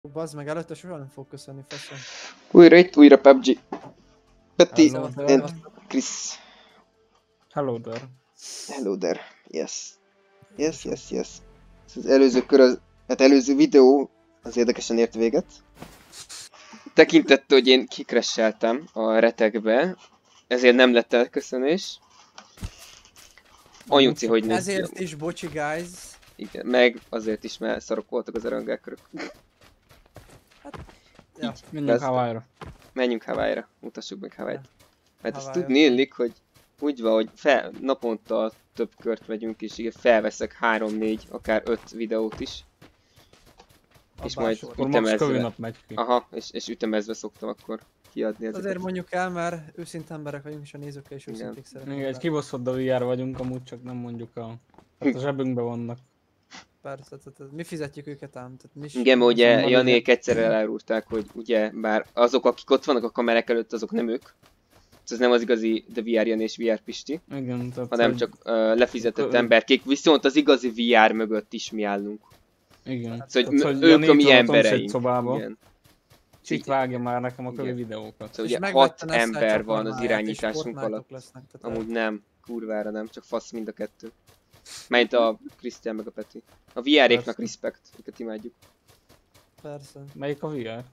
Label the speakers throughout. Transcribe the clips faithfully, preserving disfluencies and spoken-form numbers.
Speaker 1: Bazd meg, előtte soha nem fog köszönni, faszom.
Speaker 2: Újra itt, újra pé u bé gé. Peti
Speaker 1: Hello
Speaker 2: and
Speaker 1: there.
Speaker 2: Chris.
Speaker 3: Hello there.
Speaker 2: Hello there. Yes. Yes, yes, yes. Az előző kör, az, hát előző videó az érdekesen ért véget. Tekintette, hogy én kikresseltem a retekbe, ezért nem lett elköszönés. Anyuci, hogy nincs.
Speaker 1: Ezért is bocsi, guys.
Speaker 2: Igen, meg azért is, mert szarok voltak az erőngálkörök.
Speaker 1: Ja.
Speaker 3: Menjünk Hawaii-ra.
Speaker 2: Menjünk Hawaii-ra, mutassuk meg Hawaii-t. Mert azt
Speaker 1: Hawaii-ra.
Speaker 2: tudni illik, hogy úgy van, hogy fel, naponta több kört megyünk, és igen, felveszek három-négy, akár öt videót is. És majd
Speaker 3: Akkor max kövi
Speaker 2: ütemezve.
Speaker 3: nap megy ki.
Speaker 2: Aha, és, és ütemezve szoktam akkor kiadni ezeket.
Speaker 1: Azért mondjuk el, mert őszinte emberek vagyunk, és a nézőkkel is
Speaker 2: Igen.
Speaker 1: őszinték szeretnénk.
Speaker 3: Még egy
Speaker 1: lenni.
Speaker 3: kibaszott vé er vagyunk, amúgy csak nem mondjuk a... Hát a zsebünkben vannak.
Speaker 1: Persze, tehát mi fizetjük őket ám. Tehát mi is
Speaker 2: Igen, mert ugye
Speaker 3: Szóval
Speaker 2: Janék egyszer elárulták, hogy ugye, bár azok, akik ott vannak a kamerák előtt, azok nem ők. Ez nem az igazi The vé er Jani és vé er Pisti,
Speaker 3: Igen, tehát...
Speaker 2: hanem
Speaker 3: hogy-
Speaker 2: csak uh, lefizetett
Speaker 3: Ö-
Speaker 2: emberkék, viszont az igazi vé er mögött is mi állunk.
Speaker 3: Igen.
Speaker 2: Szóval,
Speaker 3: Tehát,
Speaker 2: hogy
Speaker 3: hogy
Speaker 2: ők a mi
Speaker 3: Janék
Speaker 2: embereink.
Speaker 3: szobába.
Speaker 2: Igen.
Speaker 3: Itt vágja már nekem a kövi
Speaker 2: Igen.
Speaker 3: videókat.
Speaker 2: Szóval
Speaker 1: És
Speaker 2: ugye
Speaker 1: megvette
Speaker 2: hat
Speaker 1: Nessai
Speaker 2: ember van az
Speaker 1: csatornáját, és
Speaker 2: irányításunk
Speaker 1: Fortnite-ok
Speaker 2: alatt.
Speaker 1: lesznek, tehát
Speaker 2: Amúgy nem, kurvára nem, csak fasz mind a kettő. Mert a Krisztián meg a Peti. A vé er-éknak
Speaker 3: Persze.
Speaker 2: respect, őket imádjuk.
Speaker 1: Persze.
Speaker 3: Melyik a vé er?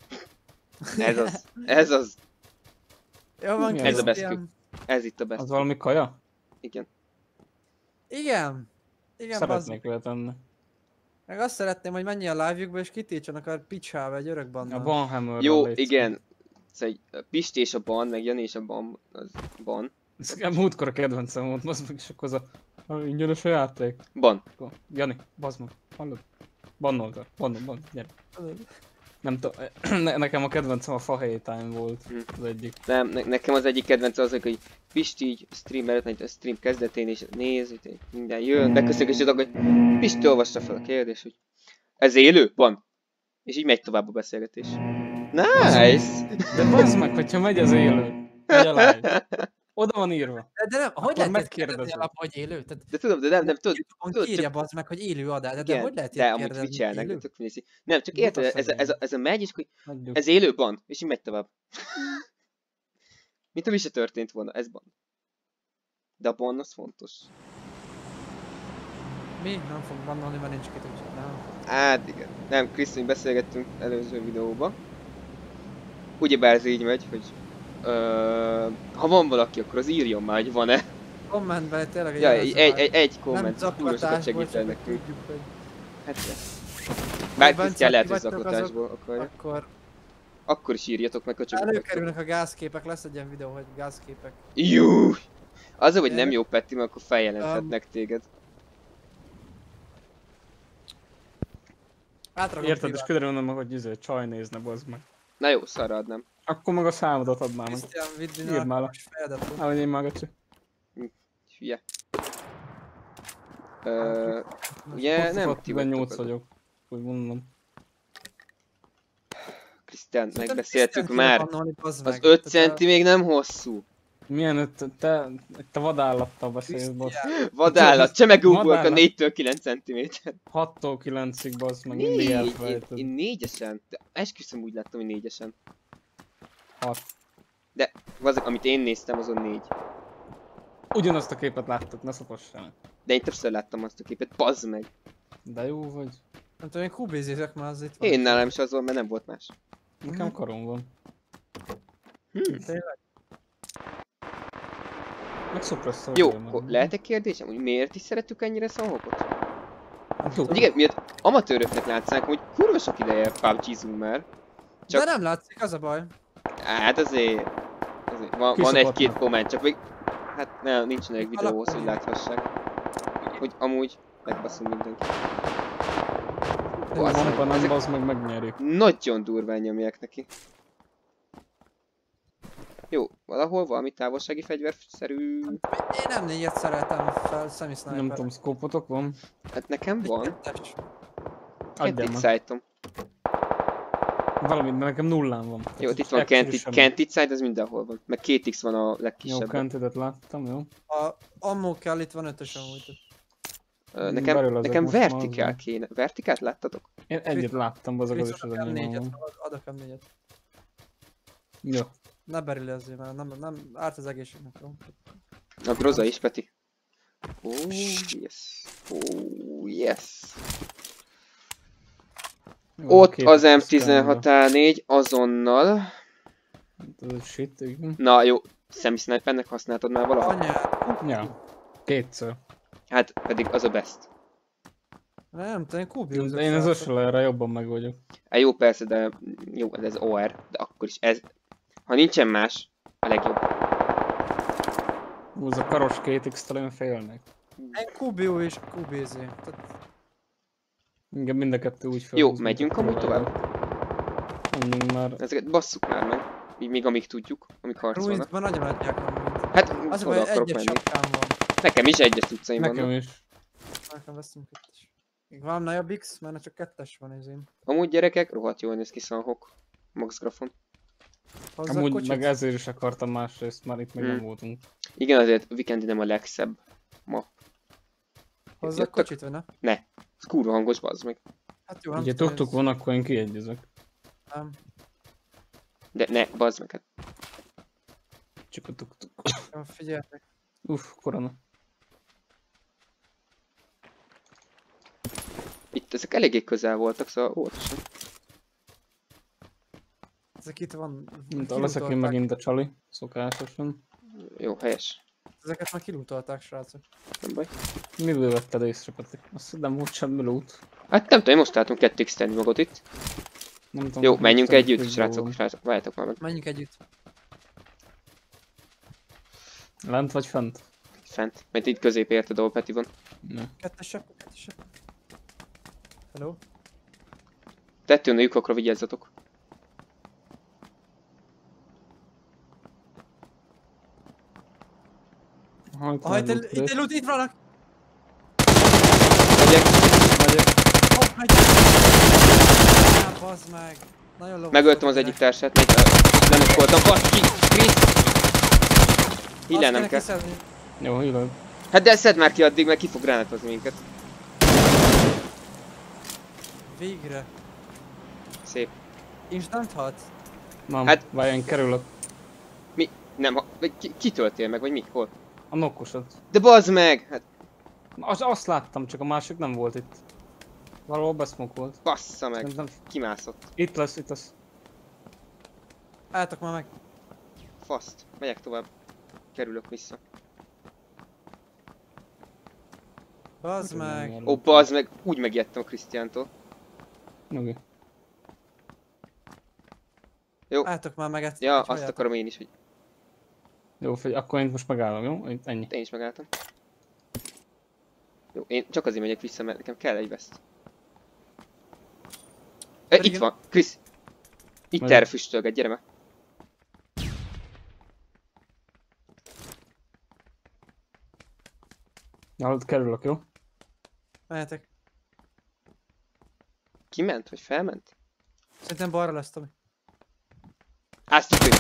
Speaker 2: Ez az, ez az,
Speaker 1: Jó van,
Speaker 3: Ez a
Speaker 1: Krisztián.
Speaker 2: ez itt a best.
Speaker 3: Az valami kaja?
Speaker 2: Igen.
Speaker 1: Igen. Igen, bazd.
Speaker 3: Szeretnék vele tenni.
Speaker 1: Meg azt szeretném, hogy menjél a live-jukba és kitiltsanak a picsába egy örök
Speaker 3: A
Speaker 1: bandal.
Speaker 3: Banhammerről
Speaker 2: Jó,
Speaker 3: légy
Speaker 2: igen. Szóval a Pisti és a Ban, meg Jani és a Ban, az Ban.
Speaker 3: szíves. Ez múltkor a kedvencem volt, bazd meg, és akkor az a... a ingyenes a játék.
Speaker 2: Ban.
Speaker 3: Akkor, Jani, bazd meg, hallod? Bannoltad, bannol, ban, gyere. Nem tudom, ne, nekem a kedvencem a Fahely Time volt
Speaker 2: Hm.
Speaker 3: az egyik.
Speaker 2: Nem, ne, nekem az egyik kedvenc az, hogy Pisti így stream előtt, vagy a stream kezdetén is néz, hogy minden jön, megköszönjük, és tudok, hogy Pisti olvassa fel a kérdést, hogy ez élő? Ban. És így megy tovább a beszélgetés. Nice!
Speaker 3: De bazd meg, hogyha megy az élő, megy a live. Oda van írva.
Speaker 1: De, de nem, hogy
Speaker 3: Akkor
Speaker 1: lehet
Speaker 3: megkérdezem.
Speaker 1: kérdezni alap, hogy élő? Tehát
Speaker 2: De tudom, de nem, nem tudod,
Speaker 1: YouTube-on
Speaker 2: tudod,
Speaker 1: írja
Speaker 2: csak-
Speaker 1: bazd meg, hogy élő adás, de, de
Speaker 2: igen,
Speaker 1: hogy lehet
Speaker 2: de
Speaker 1: ilyet
Speaker 2: amúgy
Speaker 1: kérdezni,
Speaker 2: twitchelnek, de
Speaker 1: élő?
Speaker 2: tök mindegy. Nem, csak
Speaker 1: Buta
Speaker 2: érted, ez, a-
Speaker 1: szegény.
Speaker 2: ez, a- ez a megy, és hogy
Speaker 3: Hagyjuk.
Speaker 2: ez élő ban, és így megy tovább. Mint ami se történt volna, ez ban. De a ban az fontos.
Speaker 1: Mi? Nem fog bannolni, mert nincs kitűzött, nem?
Speaker 2: Hát igen. Nem, Krisztin, beszélgettünk előző videóban. Ugyebár ez így megy, hogy ö, ha van valaki, akkor az írjon már, hogy van-e.
Speaker 1: Kommentben tényleg
Speaker 2: Ja,
Speaker 1: jelezze
Speaker 2: egy,
Speaker 1: már.
Speaker 2: egy, egy
Speaker 1: Nem
Speaker 2: komment, túl sokat
Speaker 1: zaklatásból,
Speaker 2: segít
Speaker 1: csak
Speaker 2: nekünk.
Speaker 1: hogy tudjuk, hogy
Speaker 2: Hát ja. Bár
Speaker 1: Bence,
Speaker 2: Krisztián lehet,
Speaker 1: ti
Speaker 2: hogy
Speaker 1: vagytok
Speaker 2: zaklatásból akarja.
Speaker 1: akkor
Speaker 2: Akkor is írjatok meg, hogy csak
Speaker 1: előkerülnek a gázképek, lesz egy ilyen videó, hogy gázképek.
Speaker 2: Jú! Az, hogy nem
Speaker 1: Tényleg?
Speaker 2: jó Peti, mert akkor feljelenthetnek téged.
Speaker 1: Átragom
Speaker 3: Érted, és
Speaker 1: privát.
Speaker 3: kiderülne meg, hogy izé, csaj nézne, bazd meg.
Speaker 2: Na jó, szarra adnám.
Speaker 3: Akkor meg a számodat adnám meg.
Speaker 1: Krisztián, vidd
Speaker 3: Írd
Speaker 1: ide
Speaker 3: már le.
Speaker 1: a fejedet.
Speaker 3: Ahogy én már gacsi.
Speaker 2: Hülye. Ö, ugye nem ti vagytok
Speaker 3: nyolc
Speaker 2: azok.
Speaker 3: vagyok. Úgy mondom.
Speaker 2: Krisztián,
Speaker 1: Szerintem
Speaker 2: megbeszéltük
Speaker 1: Krisztián
Speaker 2: már.
Speaker 1: kéne bannolni, bazd
Speaker 2: Az
Speaker 1: meg.
Speaker 2: öt
Speaker 1: Tehát,
Speaker 2: centi még nem hosszú.
Speaker 3: Milyen öt, te, te vadállattal beszélsz, bazd.
Speaker 1: Krisztián,
Speaker 2: Vadállat, csomegúgóak a
Speaker 3: Vadállat.
Speaker 2: négytől kilenc centiméter.
Speaker 3: hattól kilencig, bazd meg, mindig
Speaker 2: Négy, én,
Speaker 3: elfelejted.
Speaker 2: én négyesen. De esküszöm, úgy láttam, hogy négyesen.
Speaker 3: hat.
Speaker 2: Az, amit én néztem, azon négy.
Speaker 3: Ugyanazt a képet láttad, ne szapossál.
Speaker 2: De én többször láttam azt a képet, bazd meg.
Speaker 3: De jó vagy.
Speaker 1: nem tudom, én kubézizek már az itt van.
Speaker 2: Én nálam is az volt, mert nem volt más.
Speaker 3: Nekem karom van.
Speaker 2: Hm.
Speaker 1: Tényleg?
Speaker 3: Meg szupresszor.
Speaker 2: Jó, akkor lehet egy kérdésem, hogy miért is szeretük ennyire szahokot?
Speaker 3: Jó.
Speaker 2: Hogy igen, miért amatőröknek látszánk, hogy kurva sok ideje pé u bé gé-zunk már. Csak-
Speaker 1: De nem látszik, az a baj.
Speaker 2: Hát azért, azért van, van
Speaker 3: Kiszokott
Speaker 2: egy-két
Speaker 3: már.
Speaker 2: komment, csak még, hát nem, nincs elég videóhoz, hogy
Speaker 1: Alapul.
Speaker 2: láthassák. Hogy amúgy megbaszunk mindenki.
Speaker 3: Van,
Speaker 2: Bazd meg,
Speaker 3: nem,
Speaker 2: ezek
Speaker 3: bazd meg, megnyerjük.
Speaker 2: nagyon durván nyomják neki. Jó, valahol valami távolsági fegyverszerű...
Speaker 1: Én nem négyet szeretem fel, semi-sniper.
Speaker 3: Nem tudom, szkópotok van?
Speaker 2: Hát nekem van.
Speaker 1: Kettes.
Speaker 3: Adjam
Speaker 2: Kentit
Speaker 3: meg.
Speaker 2: szájtom.
Speaker 3: Valamit, de nekem nullán van.
Speaker 2: Jó, itt van Kentit, Kentit szájt, az mindenhol van. Meg két X van a
Speaker 3: Jó,
Speaker 2: legkisebb.
Speaker 3: Kentidet láttam, jó.
Speaker 1: A ammo kell, itt van ötös amúgy.
Speaker 2: Nekem,
Speaker 3: belőle ezek
Speaker 2: nekem
Speaker 3: most már
Speaker 2: vertikál
Speaker 3: van.
Speaker 2: kéne. Vertikált láttatok?
Speaker 3: Én egyet láttam, azok az is
Speaker 1: Krisztus,
Speaker 3: az
Speaker 1: nekem négyet,
Speaker 3: enyém.
Speaker 1: ad- adok el négyet.
Speaker 3: Jó.
Speaker 1: Ne berillezzél, mert nem, nem árt az egészségnek. Jó?
Speaker 2: A groza is, Peti. Oh, yes. Oh, yes.
Speaker 3: Jó,
Speaker 2: Ott
Speaker 3: két
Speaker 2: az
Speaker 3: X
Speaker 2: M
Speaker 3: X
Speaker 2: tizenhat A négy azonnal.
Speaker 3: Ez a shit, igen.
Speaker 2: Na jó, semi-snipernek használtad már valaha?
Speaker 1: Anyád.
Speaker 3: Ja. Kétszer.
Speaker 2: Hát pedig az a best.
Speaker 1: Nem, te én kubiózok.
Speaker 3: De én az ösölőre jobban meg vagyok.
Speaker 2: Hát jó persze, de jó, de ez o er, de akkor is ez. Ha nincsen más, a legjobb.
Speaker 3: Hú, az a karos két X-től én félnek.
Speaker 1: Én kubió és kubézé. Tehát
Speaker 3: Igen, mind a kettő úgy fel.
Speaker 2: Jó, megyünk amúgy tovább?
Speaker 3: Menjünk már.
Speaker 2: Ezeket basszuk már meg. Így még amíg tudjuk, amíg harcolnak.
Speaker 1: Ruizban nagyon adják amúgy.
Speaker 2: Hát
Speaker 1: Az a
Speaker 2: oda
Speaker 1: baj,
Speaker 2: akarok
Speaker 1: egyes
Speaker 2: menni.
Speaker 1: sapkám van.
Speaker 2: Nekem is egyes utcaim
Speaker 3: Nekem
Speaker 2: vannak.
Speaker 3: is.
Speaker 1: Nekem veszünk itt is. Még van nagyobb X, mert csak kettes van ez én.
Speaker 2: Amúgy gyerekek, rohadt jól néz ki Sanhok. Max Grafon.
Speaker 1: Hozzá
Speaker 3: Amúgy
Speaker 1: kocsit?
Speaker 3: meg ezért is akartam másrészt, már itt még
Speaker 2: Hmm.
Speaker 3: nem voltunk.
Speaker 2: Igen, azért Weekendi nem a legszebb map.
Speaker 1: Hozzá
Speaker 2: jöttek?
Speaker 1: kocsit, vagy ne?
Speaker 2: Ez kurva hangos, bazd meg.
Speaker 1: Hát jó, nem
Speaker 3: Ugye
Speaker 1: tudom,
Speaker 3: tuktuk
Speaker 1: ez-
Speaker 3: van, akkor én kiegyezek.
Speaker 1: Nem.
Speaker 2: De ne, bazd meg. Hát
Speaker 3: Csak a tuktuk.
Speaker 1: Jó, figyeljetek.
Speaker 3: Uff, korona.
Speaker 2: itt ezek eléggé közel voltak, szóval óvatosan.
Speaker 1: Ezek itt van.
Speaker 3: Mint a leszek én
Speaker 1: kilutolták.
Speaker 3: megint a csali, szokásosan.
Speaker 2: Jó, helyes.
Speaker 1: Ezeket már kilutolták, srácok.
Speaker 2: Nem baj.
Speaker 3: Miből vetted észre, Peti? Azt nem volt semmi loot.
Speaker 2: Hát nem tudom, én most látunk kettő x tenni magot itt.
Speaker 3: Nem tudom,
Speaker 2: Jó,
Speaker 3: hogy
Speaker 2: menjünk
Speaker 3: most
Speaker 2: együtt,
Speaker 3: hogy
Speaker 2: srácok,
Speaker 3: van.
Speaker 2: srácok, várjátok már meg.
Speaker 1: Menjünk együtt.
Speaker 3: Lent vagy fent?
Speaker 2: Fent. Mert itt közép érted, ahol Peti van.
Speaker 3: Ne.
Speaker 1: Kettes sepp, kettes sepp. Hello?
Speaker 2: Tettőn a lyukakra vigyázzatok.
Speaker 3: Aha, itt
Speaker 1: Ah,
Speaker 3: van
Speaker 1: itt,
Speaker 3: egy
Speaker 1: el-
Speaker 3: loot
Speaker 1: itt,
Speaker 3: crate.
Speaker 1: itt, itt vannak!
Speaker 2: Megyek,
Speaker 3: Megyek.
Speaker 1: Hopp, megy! Á, bazd meg! Nagyon lovas
Speaker 2: megöltem az
Speaker 1: volt,
Speaker 2: egyik
Speaker 1: gyerek.
Speaker 2: társát, még uh, nem okkoltam. Basz ki! Krisz! Hílel
Speaker 1: Azt
Speaker 2: nem
Speaker 1: kéne
Speaker 2: kell.
Speaker 1: kiszedni.
Speaker 3: Jó, hívod.
Speaker 2: Hát de szedd már ki addig, mert ki fog gránátozni minket.
Speaker 1: Végre.
Speaker 2: Szép.
Speaker 1: Instant hat?
Speaker 3: Nem,
Speaker 2: Hát-
Speaker 3: hát... várj, én kerülök.
Speaker 2: Nem, ha, vagy ki, ki töltél meg, vagy mi? Hol?
Speaker 3: A nokkosat.
Speaker 2: De bazd meg! Hát
Speaker 3: Az, azt láttam, csak a másik nem volt itt. Valahol beszmok volt.
Speaker 2: bassza meg.
Speaker 3: Szerintem
Speaker 2: Kimászott.
Speaker 3: itt lesz, itt lesz.
Speaker 1: Álltok már meg.
Speaker 2: Faszt. Megyek tovább. Kerülök vissza.
Speaker 1: Bazd meg.
Speaker 2: Ó, bazd meg, úgy megijedtem a Krisztiántól.
Speaker 3: Mögé.
Speaker 1: Álltok már meg.
Speaker 2: Ja, azt akarom én is, hogy
Speaker 3: Jó, figyelj, akkor én most megállom, jó? Itt ennyi.
Speaker 2: én is megálltam. Jó, én csak azért megyek vissza, mert nekem kell egy veszt. E,
Speaker 1: Pedig
Speaker 2: itt
Speaker 1: én-
Speaker 2: van, Krisz! Itt
Speaker 3: Megyek.
Speaker 2: erre füstölget, gyere meg!
Speaker 3: Hallod, kerülök, jó?
Speaker 1: Menjetek.
Speaker 2: Kiment, vagy felment?
Speaker 1: Szerintem balra lesz, Tomi.
Speaker 2: Azt tudjuk.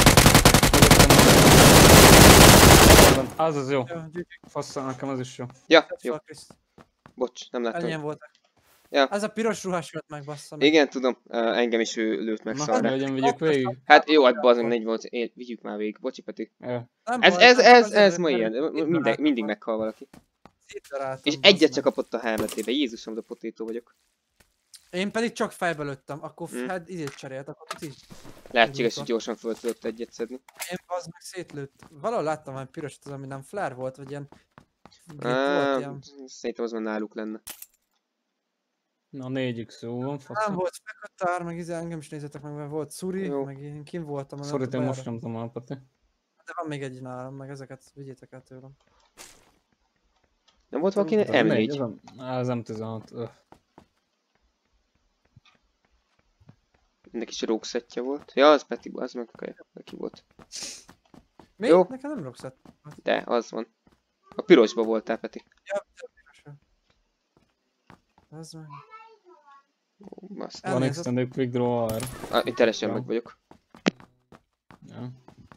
Speaker 3: Az az jó.
Speaker 1: Jó, gyűjtjük.
Speaker 3: Fasszal, nekem az is jó.
Speaker 2: Ja, jó,
Speaker 1: Fel, Krisz.
Speaker 2: bocs, nem láttam.
Speaker 1: Ennyien voltak.
Speaker 2: Ja.
Speaker 1: Ez a piros ruhás jött meg, bassza meg.
Speaker 2: Igen, tudom, uh, engem is ő lőtt meg
Speaker 3: Na,
Speaker 2: szarra.
Speaker 3: legyen, vigyük végig.
Speaker 2: Hát jó, hát bazd meg négy volt, én, vigyük már végig, bocsi Peti.
Speaker 3: Ja.
Speaker 1: Nem
Speaker 2: Ez,
Speaker 1: baj,
Speaker 2: ez,
Speaker 1: csak
Speaker 2: ez,
Speaker 1: azért,
Speaker 2: ez ma
Speaker 1: mert
Speaker 2: ilyen,
Speaker 1: szétdaráltam
Speaker 2: mindig, mindig
Speaker 1: magam.
Speaker 2: meghal valaki.
Speaker 1: Szétdaráltam,
Speaker 2: És
Speaker 1: bazd
Speaker 2: egyet
Speaker 1: meg.
Speaker 2: csak kapott a helmetébe, Jézusom, de potétó vagyok.
Speaker 1: Én pedig csak fejbe lőttem, akkor
Speaker 2: Hm.
Speaker 1: hát idét cserélt, akkor itt így.
Speaker 2: Lehetséges,
Speaker 1: Úgy
Speaker 2: hogy gyorsan föl tudott egyet szedni.
Speaker 1: Én az meg szétlőtt. Valahol láttam hogy piros, az ami nem flare volt, vagy ilyen... grip
Speaker 2: Á,
Speaker 1: volt, ilyen...
Speaker 2: Szerintem az már náluk lenne.
Speaker 3: Na, négy x jó van,
Speaker 1: Nem
Speaker 3: faszom.
Speaker 1: volt fekatár, meg izé, engem is nézzetek meg, mert volt Suri,
Speaker 2: Jó.
Speaker 1: meg én kim voltam. meg
Speaker 3: Sorry,
Speaker 1: nem
Speaker 3: én
Speaker 1: tudom
Speaker 3: most
Speaker 1: balra.
Speaker 3: nem tudom elpati.
Speaker 1: De van még egy nálam, meg ezeket vigyétek el tőlem.
Speaker 2: Nem volt valaki
Speaker 3: Ez a
Speaker 2: em
Speaker 3: négy,
Speaker 2: négy?
Speaker 3: ez a- Á, az em tizenhat. öh.
Speaker 2: Ennek is rókszettje volt. Ja, az Peti, az meg okay. Neki volt.
Speaker 1: Mi?
Speaker 2: Jó.
Speaker 1: Nekem nem rokszett.
Speaker 2: De, az van. A pirosba voltál, Peti.
Speaker 1: Ja, de pirosra. Az meg.
Speaker 2: Ó, azt.
Speaker 1: El-
Speaker 3: Van
Speaker 1: Elnézést.
Speaker 3: extended quick draw ar.
Speaker 2: Ah, én teljesen
Speaker 3: Jó.
Speaker 2: meg vagyok.
Speaker 3: Ja.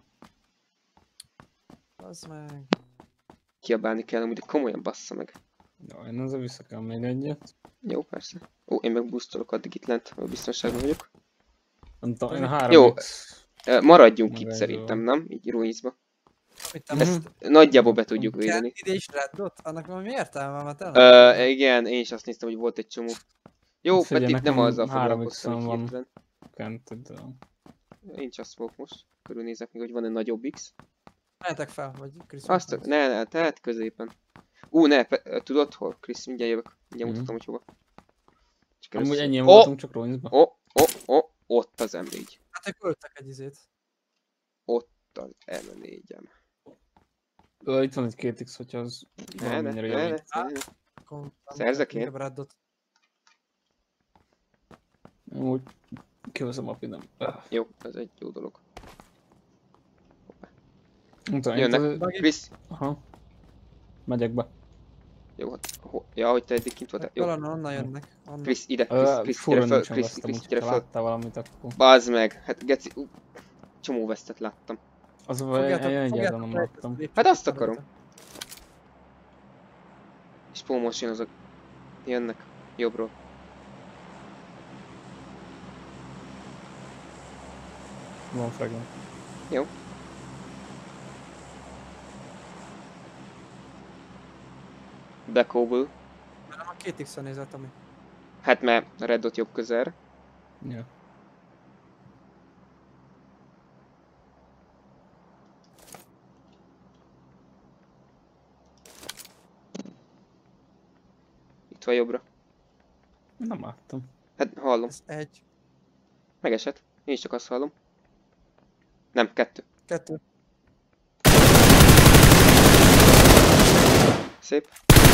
Speaker 1: Az meg.
Speaker 2: Kiabálni kell, amúgy de komolyan bassza meg.
Speaker 3: Jó, én azért vissza kell még egyet.
Speaker 2: Jó, persze. Ó, én meg boostolok addig itt lent, a biztonságban vagyok.
Speaker 3: Nem tudom, én a
Speaker 1: Jó.
Speaker 3: három X...
Speaker 2: Ö, Maradjunk
Speaker 3: Maga
Speaker 2: itt
Speaker 3: ez
Speaker 2: szerintem,
Speaker 3: jó.
Speaker 2: nem? Így ruizba.
Speaker 1: Mit te
Speaker 3: Mhm.
Speaker 2: Ezt nagyjából be tudjuk
Speaker 1: Kell
Speaker 2: védeni.
Speaker 1: ide is reddot? Annak valami értelme van, tényleg?
Speaker 2: Ö, igen, én is azt néztem, hogy volt egy csomó. Jó,
Speaker 3: Figyelj,
Speaker 2: Peti, nem
Speaker 3: nekem
Speaker 2: azzal
Speaker 3: három
Speaker 2: foglalkoztam
Speaker 3: X-en
Speaker 2: így
Speaker 3: van.
Speaker 2: hirtelen.
Speaker 3: Kented, de...
Speaker 2: Én csak fogok most. Körülnézek még, hogy van egy nagyobb X.
Speaker 1: Menjetek fel, vagy Krisz.
Speaker 2: Azt, ne, ne, tehát középen. Ú, ne, pe, tudod hol? Krisz, mindjárt jövök. Mindjárt
Speaker 3: Mhm.
Speaker 2: mutatom, hogy hova. Csak
Speaker 3: Amúgy
Speaker 2: először-
Speaker 3: ennyien
Speaker 2: Ó,
Speaker 3: voltunk csak Ruinsba.
Speaker 2: Ó, ó, ó, ott az em négy.
Speaker 1: Hát ők öltek egy izét.
Speaker 2: Ott az em négyem.
Speaker 3: Ö, itt van egy két X, hogyha az
Speaker 2: Ne, ne,
Speaker 3: valamennyire
Speaker 2: ne, ne,
Speaker 3: javít.
Speaker 2: ne, ne.
Speaker 1: Akkor
Speaker 2: Szerzek én?
Speaker 1: inkább reddot.
Speaker 3: Úgy kiveszem a pinem.
Speaker 2: Jó, ez egy jó dolog.
Speaker 3: Nem tudom, én
Speaker 2: Jönnek.
Speaker 3: azért-
Speaker 1: Bagi.
Speaker 2: Krisz.
Speaker 3: Aha. Megyek be.
Speaker 2: Jó, hát, ho, ja, hogy te eddig kint voltál. Jó,
Speaker 1: Valahonnan onnan jönnek. Onnan.
Speaker 2: Krisz, ide, Krisz,
Speaker 3: Ö,
Speaker 2: Krisz,
Speaker 3: Furra
Speaker 2: gyere föl,
Speaker 3: nincsen
Speaker 2: Krisz,
Speaker 3: vesztem,
Speaker 2: Krisz,
Speaker 3: úgyhogy
Speaker 2: gyere
Speaker 3: ha
Speaker 2: föl.
Speaker 3: láttál valamit, akkor...
Speaker 2: Bazd meg, hát geci, ú, csomó vesztet láttam.
Speaker 3: Az vagy én
Speaker 1: Fogjátok,
Speaker 3: egyáltalán
Speaker 1: fogjátok
Speaker 3: nem
Speaker 1: rejtett
Speaker 3: láttam.
Speaker 1: lépcsőt,
Speaker 2: Hát azt
Speaker 1: arra
Speaker 2: akarom.
Speaker 1: jöttek.
Speaker 2: És pómos jön azok. Jönnek, jobbról.
Speaker 3: Van fragment.
Speaker 2: Jó. Backhoble.
Speaker 1: Nem a két X-en nézett, ami.
Speaker 2: Hát mert a red dot jobb közelre.
Speaker 3: Ja.
Speaker 2: Itt van jobbra.
Speaker 3: Nem láttam.
Speaker 2: Hát hallom.
Speaker 1: Ez egy,
Speaker 2: Megesett. Én is csak azt hallom. Nem, kettő.
Speaker 1: kettő.
Speaker 2: Szép.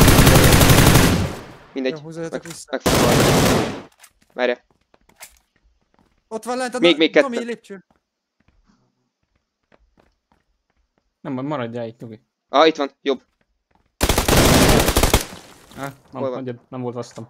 Speaker 1: Jó,
Speaker 2: Mindegy.
Speaker 1: húzzátok
Speaker 2: Meg,
Speaker 1: vissza.
Speaker 2: meg fog halni. Várja.
Speaker 1: Ott van lent a
Speaker 2: Még- még kettő.
Speaker 1: Tomi lépcső.
Speaker 3: Nem, majd maradjál itt, nyugi.
Speaker 2: Ah, itt van. Jobb.
Speaker 3: Ah,
Speaker 2: Hol
Speaker 3: nem,
Speaker 2: van?
Speaker 3: hagyjad, nem volt vesztem.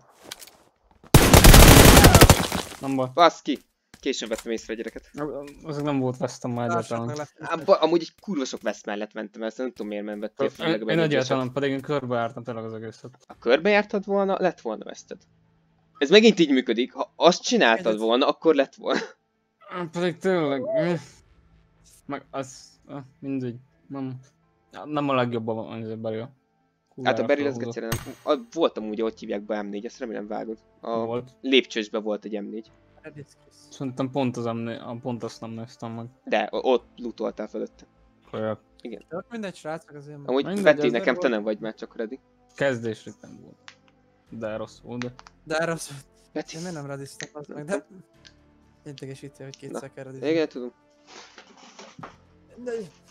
Speaker 3: Nem volt.
Speaker 2: Basz ki. Későn vettem észre a gyereket.
Speaker 3: Azok nem volt vesztem már
Speaker 1: Társak meg
Speaker 3: egyáltalán.
Speaker 2: Á,
Speaker 1: lett.
Speaker 2: ba, amúgy egy kurva sok vesz mellett mentem, ezt nem tudom miért nem vettél
Speaker 3: Én,
Speaker 2: főleg
Speaker 3: én egyáltalán pedig én körbejártam tényleg az egészet.
Speaker 2: Ha körbejártad volna, lett volna veszted. Ez megint így működik, ha azt csináltad
Speaker 1: Egyet.
Speaker 2: volna, akkor lett volna.
Speaker 3: Pedig tényleg... mi? Meg az... ah, mindegy. Nem... Nem a legjobb a az Beryl.
Speaker 2: Hát a Beryl az gecére nem. A, volt amúgy, ahogy hívják be em négy, ezt remélem vágod. A
Speaker 3: Volt.
Speaker 2: lépcsősbe volt egy em négy.
Speaker 1: Reddit Krisz.
Speaker 3: Szerintem pont, az emné... a pont azt nem néztem meg.
Speaker 2: De o- ott lootoltál fölötte.
Speaker 3: Olyan
Speaker 1: De ott mindegy srácok azért.
Speaker 2: Amúgy
Speaker 3: Mindegy,
Speaker 2: Peti,
Speaker 3: az
Speaker 2: nekem
Speaker 3: nem
Speaker 2: te
Speaker 3: volt.
Speaker 2: nem vagy már csak ready.
Speaker 3: kezdésre nem volt. De rossz volt, de...
Speaker 1: De rossz.
Speaker 2: Peti.
Speaker 1: Én miért nem radiztam az meg, de... Integesíti, hogy kétszer kell radizni.
Speaker 2: Igen, tudom.
Speaker 1: De...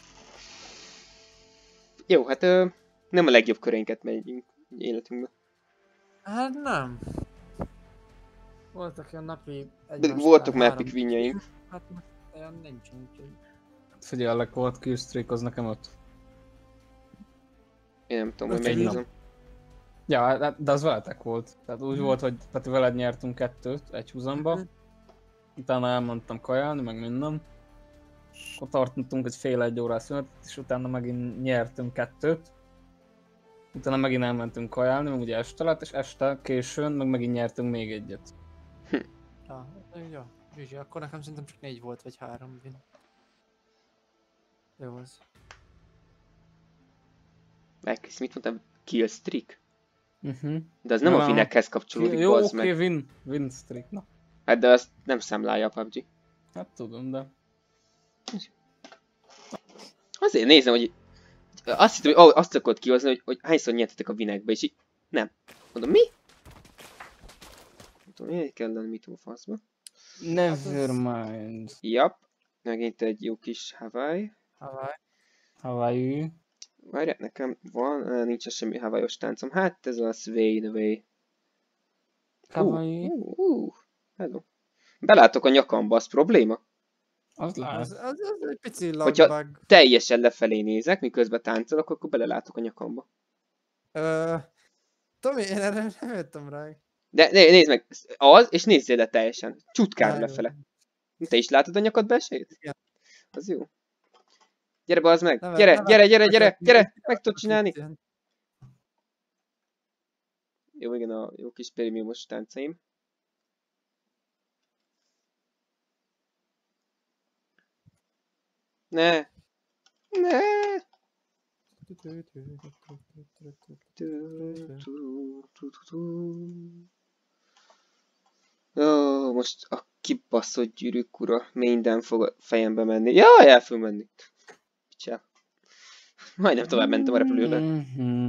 Speaker 2: Jó, hát ö, nem a legjobb körénket megyünk életünkbe.
Speaker 1: Hát nem. Voltak olyan napi...
Speaker 2: De
Speaker 1: egymás
Speaker 2: voltak
Speaker 1: után
Speaker 2: már
Speaker 1: három-
Speaker 2: epic winjaink.
Speaker 1: Hát most olyan nincs, úgyhogy...
Speaker 3: Figyellek, volt killstreak, az nekem öt.
Speaker 2: Én nem tudom, hogy
Speaker 1: Öt egy
Speaker 2: megnézem.
Speaker 3: Ja, hát- de az veletek volt. Tehát úgy volt, hogy Peti veled nyertünk kettőt egy húzamba.
Speaker 1: Mhm.
Speaker 3: Utána elmentem kajálni, meg minden. Akkor tartottunk egy fél egy órás szünetet, és utána megint nyertünk kettőt. Utána megint elmentünk kajálni, meg ugye este lett, és este későn meg megint nyertünk még egyet.
Speaker 1: Ja, ja. Zsizsi, akkor nekem szerintem csak négy volt, vagy három win. Jó az.
Speaker 2: Megkész, mit mondtam? Killstreak?
Speaker 3: Uh-huh.
Speaker 2: De az nem a
Speaker 3: Na.
Speaker 2: winekhez kapcsolódik,
Speaker 3: Jó,
Speaker 2: bazd
Speaker 3: oké,
Speaker 2: meg.
Speaker 3: okay, win, win streak, na.
Speaker 2: Hát de azt nem számlálja a pé u bé gé.
Speaker 3: Hát tudom, de...
Speaker 2: Azért nézem, hogy azt hittem, hogy oh, azt akarod kihozni, hogy, hogy hányszor nyertetek a winekbe, és így nem. Mondom, mi? Nem tudom, miért kell lenni mit a faszba.
Speaker 3: Nevermind.
Speaker 2: Jap. Megint egy jó kis Hawaii.
Speaker 1: Hawaii.
Speaker 3: Hawaii.
Speaker 2: Várjál, nekem van, uh, nincs semmi Hawaii-os táncom. Hát ez a Sway the Way.
Speaker 3: Hawaii.
Speaker 2: Uh, uh, uh, hello. Belátok a nyakamba, az probléma?
Speaker 3: Az
Speaker 1: Az,
Speaker 3: lehet.
Speaker 1: az, az egy pici
Speaker 2: Hogyha-
Speaker 1: lagbug.
Speaker 2: Teljesen lefelé nézek, miközben táncolok, akkor belelátok a nyakamba.
Speaker 1: Ö... Tomi, én erre nem jöttem rá.
Speaker 2: De né, nézd meg, az, és nézzél le teljesen. Csutkár
Speaker 1: Á, jó.
Speaker 2: lefele. Te is látod a nyakad belsejét?
Speaker 1: Igen.
Speaker 2: Az jó. Gyere, bazd meg!
Speaker 1: Nem,
Speaker 2: Gyere,
Speaker 1: nem,
Speaker 2: gyere, gyere, gyere,
Speaker 1: nem,
Speaker 2: gyere!
Speaker 1: nem,
Speaker 2: Meg tudod csinálni? Jó, igen, a jó kis prémiumos táncaim. Ne! Ne! Ó, most a kibaszott gyűrűk ura minden fog a fejembe menni. Jaj, el fog menni. Csá. Majdnem tovább mentem a repülőben.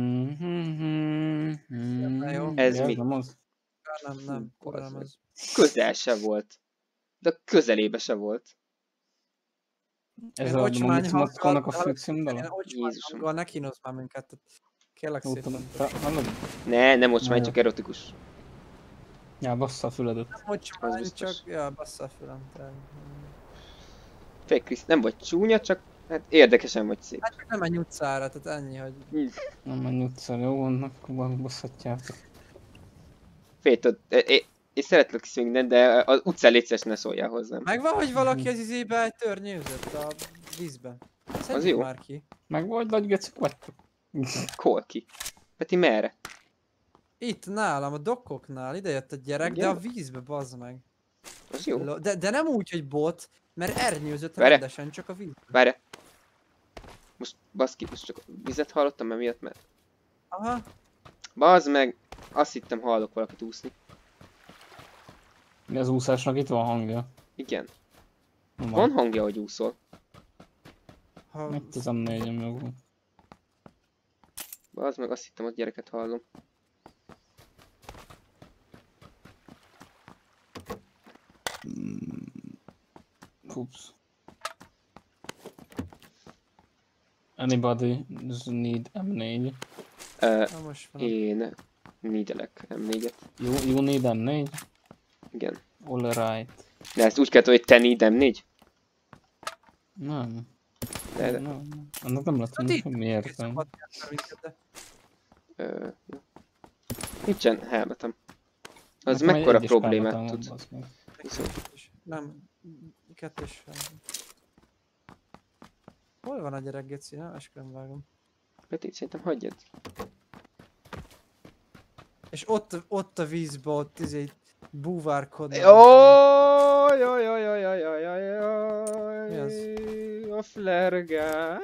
Speaker 2: Ez mi?
Speaker 3: Nem az?
Speaker 1: Nem, nem, kurva nem az.
Speaker 2: Közel se volt. De közelébe se volt.
Speaker 3: Ez
Speaker 1: Én
Speaker 3: a
Speaker 1: ocsmány
Speaker 3: Mockonnak a
Speaker 1: hanggal-
Speaker 3: főcímdala?
Speaker 1: Én ocsmány
Speaker 2: Jézusom.
Speaker 1: hanggal ne kínozz már minket. tehát Kérlek szépen.
Speaker 3: Hallod?
Speaker 2: Ne, nem most már
Speaker 3: Na
Speaker 2: csak
Speaker 3: jó.
Speaker 2: erotikus.
Speaker 3: Ja, bassza a füledet.
Speaker 1: Nem
Speaker 2: Az
Speaker 1: ocsmány,
Speaker 2: biztos.
Speaker 1: csak... Ja, bassza a fülem. te.
Speaker 2: Fake Krisz, nem vagy csúnya, csak hát érdekesen vagy szép.
Speaker 1: Hát csak nem menj utcára, tehát ennyi, hogy...
Speaker 3: Nem menj utcára, jó van, akkor bosszatjátok.
Speaker 2: Fél, tudod, én, én szeretlek is minden, de az utcán légy szíves, ne szóljál hozzám.
Speaker 1: Megvan, hogy valaki az izébe egy törnyőzött a vízbe. Szedjük
Speaker 2: jó.
Speaker 1: már ki.
Speaker 3: Meg vagy nagy gecik vagytok.
Speaker 2: Hol ki? Peti merre?
Speaker 1: Itt nálam, a dokkoknál, ide jött a gyerek,
Speaker 2: Igen?
Speaker 1: de a vízbe, bazd meg.
Speaker 2: Az jó.
Speaker 1: Lo- De, de nem úgy, hogy bot, mert ernyőzött
Speaker 2: Várj.
Speaker 1: rendesen, csak a vízbe.
Speaker 2: Várj. Most baszki, most csak vizet hallottam emiatt, mert...
Speaker 1: Aha.
Speaker 2: Bazd meg! Azt hittem hallok valakit úszni.
Speaker 3: Mi az úszásnak itt van hangja?
Speaker 2: Igen.
Speaker 3: Van.
Speaker 2: Van hangja, hogy úszol.
Speaker 1: Ha...
Speaker 3: Itt az em négyen meg van.
Speaker 2: Bazd meg, azt hittem, hogy gyereket hallom.
Speaker 3: Oops. Anybody need em négy?
Speaker 2: Uh,
Speaker 1: Na most van. a-
Speaker 2: én... Nídelek em négyet.
Speaker 3: You, you need em négy?
Speaker 2: Igen.
Speaker 3: Alright.
Speaker 2: De ezt úgy kell, hogy te need em négy?
Speaker 3: Nem.
Speaker 2: De, de,
Speaker 3: Nem, nem. Annak nem lett
Speaker 1: Hát
Speaker 3: volna
Speaker 1: itt
Speaker 3: semmi értelme.
Speaker 1: Szabad játszani minket, de-
Speaker 2: ö, jó. Nincsen helmetem. Az
Speaker 3: Nekem egy
Speaker 2: mekkora
Speaker 3: egyes
Speaker 2: problémát
Speaker 3: pálmatám
Speaker 2: tud?
Speaker 3: van, bazd meg.
Speaker 2: Viszont
Speaker 1: Nem, kettős fel. Hol van a gyerek, geci? Nem, esküvőn vágom.
Speaker 2: Peti, szerintem hagyjad.
Speaker 1: És ott, ott a vízbe, ott izé búvárkodnak.
Speaker 2: Jaj, jaj, jaj, jaj, jaj, jaj, jaj, jaj.
Speaker 1: Mi az?
Speaker 2: A flergál.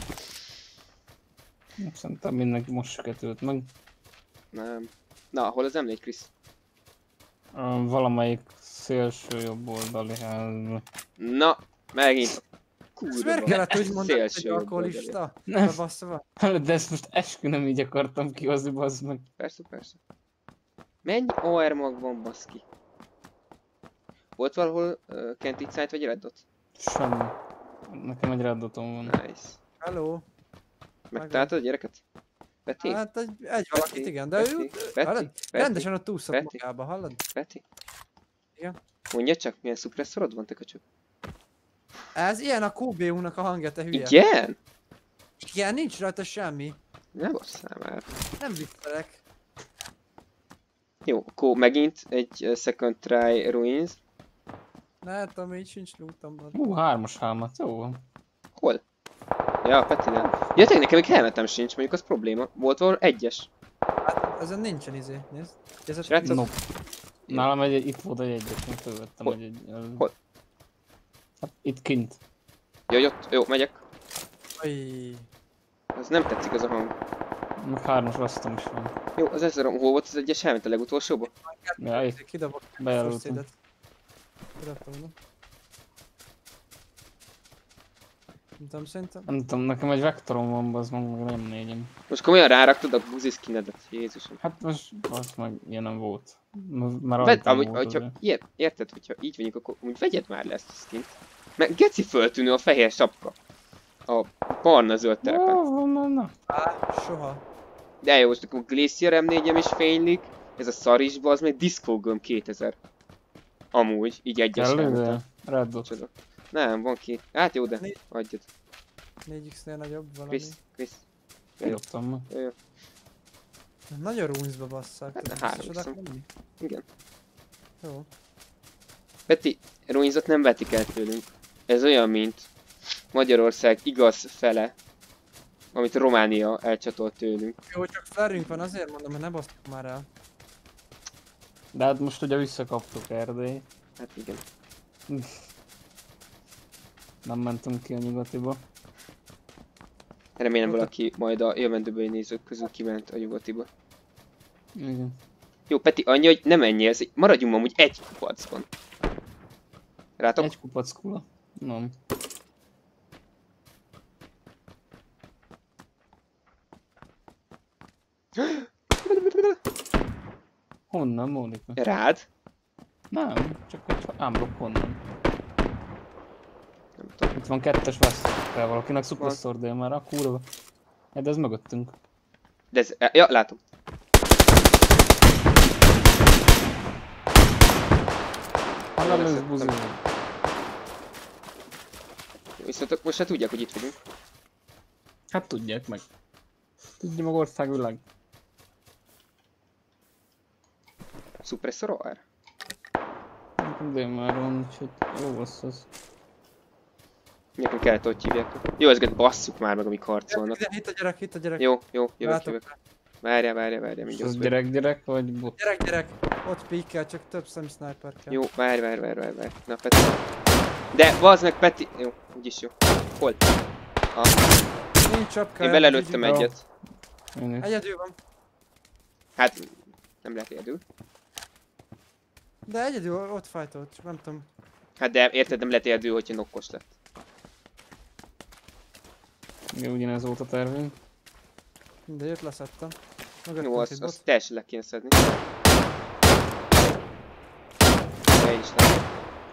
Speaker 3: Szerintem mindenki most siketült meg.
Speaker 2: Nem. Na, hol az em négy, Krisz?
Speaker 3: A valamelyik szélső jobb oldali házban.
Speaker 2: Na, megint.
Speaker 1: Ezt
Speaker 2: Kurva.
Speaker 1: miért kellett úgy mondani, hogy
Speaker 2: Szélső jobb
Speaker 1: alkoholista?
Speaker 3: Nem.
Speaker 1: De bassza van.
Speaker 3: De ezt most eskü nem így akartam kihozni, bazd meg.
Speaker 2: Persze, persze. Mennyi o er mag van, baszki? Volt valahol uh, Kent Inside vagy Red Dot?
Speaker 3: Semmi. Nekem egy reddotom van.
Speaker 2: Nice.
Speaker 1: Hello.
Speaker 2: Megtaláltad a gyereket? Peti?
Speaker 1: Hát egy, egy valakit, igen, de ő
Speaker 2: Peti?
Speaker 1: hallod?
Speaker 2: Peti?
Speaker 1: rendesen ott úszott
Speaker 2: Peti?
Speaker 1: magába, hallod?
Speaker 2: Peti?
Speaker 1: Igen.
Speaker 2: Mondja csak, milyen szupresszorod van, te köcsög?
Speaker 1: Ez ilyen a kú bé u-nak a hangja, te hülye.
Speaker 2: Igen?
Speaker 1: Igen, nincs rajta semmi.
Speaker 2: Ne basszál már.
Speaker 1: Nem viccelek.
Speaker 2: Jó, akkor megint egy uh, Second Try Ruins.
Speaker 1: Ne, tudom, így sincs lootom.
Speaker 3: Hú, hármas hámat, jó van.
Speaker 2: Hol? Ja, Peti nem. Ja, tényleg nekem még helmetem sincs, mondjuk az probléma. Volt valahol egyes.
Speaker 1: Hát ezen nincsen izé, nézd. Ez a
Speaker 2: Srácok,
Speaker 3: No. Nálam egy, egy, itt volt egy egyet, mint fölvettem
Speaker 2: Hol?
Speaker 3: egy, egy... egy
Speaker 2: Hol?
Speaker 3: Hát itt kint.
Speaker 2: Jaj, ott, jó, megyek.
Speaker 1: Ajj.
Speaker 2: Az nem tetszik az a hang.
Speaker 3: Meg hármas rasztom is van.
Speaker 2: Jó, az ezer, hol volt az egyes helmet a legutolsóban?
Speaker 3: Ja, itt
Speaker 1: Kidobok a
Speaker 3: bejelöltem.
Speaker 1: szédet. Kidobtam, no. Nem tudom, szerintem.
Speaker 3: Nem tudom, nekem egy vektorom van, bazd meg, meg nem négyem.
Speaker 2: Most komolyan ráraktad a buzi skinedet, Jézusom.
Speaker 3: Hát most, az meg ilyen nem volt. M- Már
Speaker 2: Ved,
Speaker 3: rajtam
Speaker 2: amúgy,
Speaker 3: volt
Speaker 2: hogyha,
Speaker 3: azért.
Speaker 2: ilyen, érted, hogyha így vagyunk, akkor úgy vegyed már le ezt a skint. Mert geci föltűnő a fehér sapka. A barna-zöld terepen.
Speaker 3: Ó, na, na.
Speaker 1: Á, soha.
Speaker 2: De jó, most akkor Glacier em négyem is fénylik. Ez a szarisba, az még Disco Göm kétezer. Amúgy, így egyes
Speaker 3: Kellő,
Speaker 2: helmeten.
Speaker 3: de Red Dot.
Speaker 2: Csoda. Nem, van két. Hát jó, de
Speaker 1: Négy.
Speaker 2: adjad.
Speaker 1: négy iksz-nél nagyobb valami.
Speaker 2: Krisz, Krisz. Jó, jó,
Speaker 3: Dobtam meg.
Speaker 2: jó, jó.
Speaker 1: Nagyon ruinsba basszák.
Speaker 2: Hát,
Speaker 1: tudod,
Speaker 2: három
Speaker 1: biztos oda
Speaker 2: viszont.
Speaker 1: kell menni?
Speaker 2: Igen.
Speaker 1: Jó.
Speaker 2: Peti, Ruinzot nem vetik el tőlünk. Ez olyan, mint Magyarország igaz fele, amit Románia elcsatolt tőlünk.
Speaker 1: Jó, csak flerünk van, azért mondom, hogy ne basztuk már el.
Speaker 3: De hát most ugye visszakaptuk Erdély.
Speaker 2: Hát igen.
Speaker 3: Nem mentünk ki a nyugatiba.
Speaker 2: Remélem
Speaker 1: Ott a-
Speaker 2: valaki majd a jövendőbeli nézők közül kiment a nyugatiba.
Speaker 3: Igen.
Speaker 2: Jó, Peti, annyi, hogy ne menjél, ez- maradjunk amúgy egy kupacban. Rátok?
Speaker 3: Egy kupac kula? Nem. Honnan, Mónika?
Speaker 2: Rád?
Speaker 3: Nem, csak hogy ámblok honnan.
Speaker 2: Nem tudom.
Speaker 3: Itt van kettes vesztel valakinek, Superstore dél már, a kurva. Ja, de ez mögöttünk.
Speaker 2: De ez... Ja, látom.
Speaker 3: Hanem ez
Speaker 2: leszettem.
Speaker 3: buzi.
Speaker 2: Viszont most se tudják, hogy itt vagyunk.
Speaker 3: Hát tudják meg. Tudja meg országvilág.
Speaker 2: Suppressor O R?
Speaker 3: Nekem dél már van, úgyhogy jó lesz az.
Speaker 2: Nekem kellett, hogy hívják. Jó, ezeket basszuk már meg, amik harcolnak.
Speaker 1: Ide, itt a gyerek, itt a gyerek.
Speaker 2: Jó, jó, jövök,
Speaker 1: Látok.
Speaker 2: jövök. Várjál, várjál, várjál,
Speaker 3: És
Speaker 2: mindjárt.
Speaker 3: az
Speaker 2: ott vagyok.
Speaker 3: gyerek-gyerek vagy bot?
Speaker 1: Gyerek, gyerek. Ott píkkel, csak több szem sniper kell.
Speaker 2: Jó, várj, várj, várj, várj, várj. Na, Peti. De, bazd meg, Peti. Jó, úgyis jó. Hol? Ah,
Speaker 1: Nincs csapka.
Speaker 2: én belelőttem
Speaker 3: Jó.
Speaker 2: egyet.
Speaker 3: Én is.
Speaker 1: Egyedül van.
Speaker 2: Hát, nem lehet egyedül.
Speaker 1: De egyedül ott fajtolt, csak nem tudom.
Speaker 2: Hát de érted, nem lehet egyedül, hogyha nokkos lett.
Speaker 3: Igen, ugyanez volt a tervünk.
Speaker 1: De jött leszettem.
Speaker 2: Jó,
Speaker 1: Mögöttünk
Speaker 2: azt,
Speaker 1: egy
Speaker 2: azt
Speaker 1: bot.
Speaker 2: teljesen le kéne szedni. Ja, én is nem.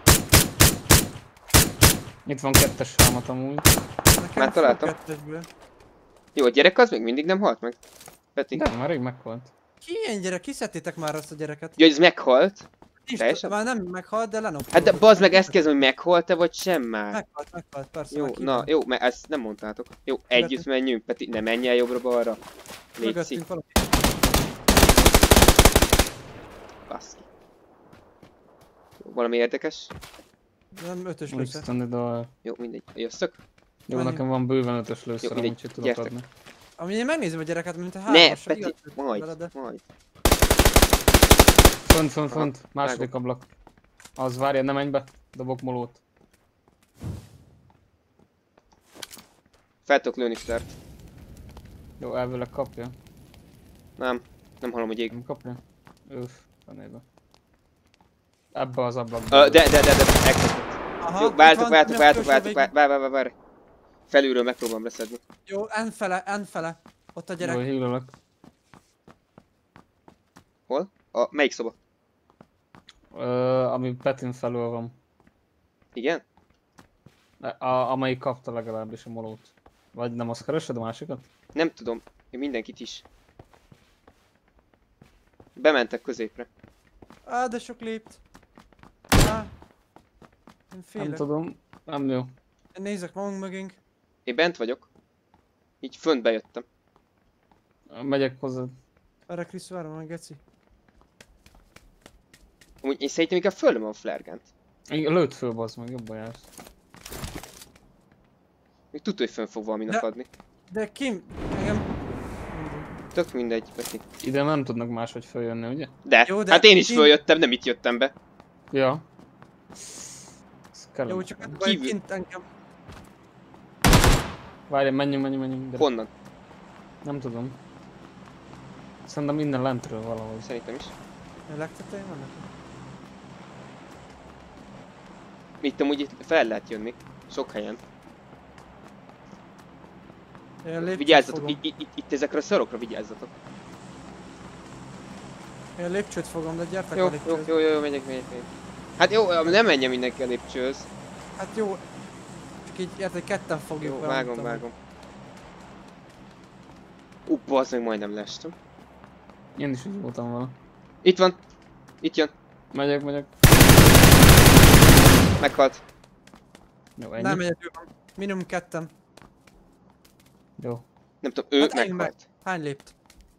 Speaker 3: Itt van kettes sámat amúgy.
Speaker 1: Nekem
Speaker 2: Már találtam.
Speaker 1: full kettesből.
Speaker 2: Jó, a gyerek az még mindig nem halt meg? Peti?
Speaker 3: De már rég meghalt.
Speaker 1: Ki ilyen gyerek? Kiszedtétek már azt a gyereket?
Speaker 2: Jó, ez meghalt.
Speaker 1: Nincs,
Speaker 2: teljesen?
Speaker 1: már nem meghalt, de lenopolódott.
Speaker 2: Hát de bazd meg, ezt kezdem, hogy meghalt-e vagy sem már?
Speaker 1: Meghalt, meghalt, persze.
Speaker 2: Jó,
Speaker 1: már ki
Speaker 2: na,
Speaker 1: van.
Speaker 2: jó, mert ezt nem mondtátok. Jó, együtt menjünk, Peti, ne menj el jobbra-balra. Légy
Speaker 1: Mögöttünk
Speaker 2: szív,
Speaker 1: valaki.
Speaker 2: baszki. Jó, valami érdekes?
Speaker 1: Nem ötös
Speaker 3: Úgy
Speaker 1: lőszer.
Speaker 3: standard dollár.
Speaker 2: Jó, mindegy, jösszök?
Speaker 3: Jó,
Speaker 1: Annyi.
Speaker 3: nekem van bőven ötös lőszer,
Speaker 2: Jó, mindegy,
Speaker 3: úgyhogy tudok
Speaker 2: gyertek.
Speaker 3: adni.
Speaker 1: Amúgy én megnézem a gyereket, mint a
Speaker 2: Ne,
Speaker 1: hármas.
Speaker 2: Peti, majd, majd.
Speaker 3: Fönt, fönt, fönt.
Speaker 2: Aha,
Speaker 3: Második ablak. Az várja, ne menj be. Dobok molót.
Speaker 2: Fel tudok lőni start.
Speaker 3: Jó, elvileg kapja.
Speaker 2: Nem, nem hallom, hogy ég.
Speaker 3: Nem kapja? Öf, fenébe. Ebbe az ablakba.
Speaker 2: Ö, de, de, de, de, elkezdett.
Speaker 1: Aha,
Speaker 2: Jó,
Speaker 1: itt
Speaker 2: váltok,
Speaker 1: van,
Speaker 2: váltok,
Speaker 1: nem
Speaker 2: váltok,
Speaker 1: utolsó
Speaker 2: váltok,
Speaker 1: végig.
Speaker 2: várj, várj, várj, várj. Felülről megpróbálom leszedni.
Speaker 1: Jó, enfele, enfele. Ott a
Speaker 3: Jó,
Speaker 1: gyerek.
Speaker 3: hívlak.
Speaker 2: Hol? A, melyik szoba?
Speaker 3: Ö, ami Petin felül van.
Speaker 2: Igen?
Speaker 3: A, amelyik kapta legalábbis a molót. Vagy nem, azt keresed a másikat?
Speaker 2: Nem tudom. Én mindenkit is. Bementek középre.
Speaker 1: Á, de sok lépt. Á. Én
Speaker 3: Nem
Speaker 1: félek.
Speaker 3: tudom. Nem jó.
Speaker 1: Én nézek magunk mögénk.
Speaker 2: Én bent vagyok. Így fönt bejöttem.
Speaker 3: Megyek hozzá.
Speaker 1: Arra Krisz várom a geci.
Speaker 2: Amúgy én szerintem inkább földön van flergent.
Speaker 3: Lőtt föl, bazd meg, jobban jársz.
Speaker 2: Még tudta, hogy fönn fog valaminek
Speaker 1: De-
Speaker 2: adni.
Speaker 1: De Kim, engem...
Speaker 2: Tök mindegy, Peti.
Speaker 3: Ide nem tudnak máshogy följönni, ugye?
Speaker 2: De,
Speaker 1: Jó, de
Speaker 2: hát én is
Speaker 1: ki-
Speaker 2: följöttem, nem itt jöttem be.
Speaker 3: Ja. Ez
Speaker 1: Jó,
Speaker 3: kellemetlen.
Speaker 1: csak hát
Speaker 2: Kívül-
Speaker 1: vagy kint engem.
Speaker 3: Várj, menjünk, menjünk, menjünk. gyere.
Speaker 2: Honnan?
Speaker 3: Nem tudom. Szerintem innen lentről valahogy.
Speaker 2: Szerintem is.
Speaker 1: A legtetején vannak?
Speaker 2: Itt amúgy itt fel lehet jönni. Sok helyen.
Speaker 1: Én a lépcsőt
Speaker 2: Vigyázzatok,
Speaker 1: fogom.
Speaker 2: itt, itt, itt ezekre a szarokra vigyázzatok.
Speaker 1: Én a lépcsőt fogom, de gyertek
Speaker 2: Jó,
Speaker 1: a
Speaker 2: jó,
Speaker 1: lépcsőt.
Speaker 2: jó, jó, megyek, megyek, megyek. Hát jó, nem menjen mindenki a lépcsőhöz.
Speaker 1: Hát jó. Csak így érted, ketten fogjuk.
Speaker 2: Jó,
Speaker 1: be,
Speaker 2: vágom,
Speaker 1: nem tudom.
Speaker 2: vágom. Ú, bazd meg, majdnem leestem.
Speaker 3: Én is így voltam vele.
Speaker 2: Itt van. Itt jön.
Speaker 3: Megyek, megyek.
Speaker 2: Meghalt.
Speaker 3: Jó, ennyi.
Speaker 1: Nem egyedül van. Minimum ketten.
Speaker 3: Jó.
Speaker 2: Nem tudom, ő
Speaker 1: Hát ennyi
Speaker 2: meghalt.
Speaker 1: Hány lépt?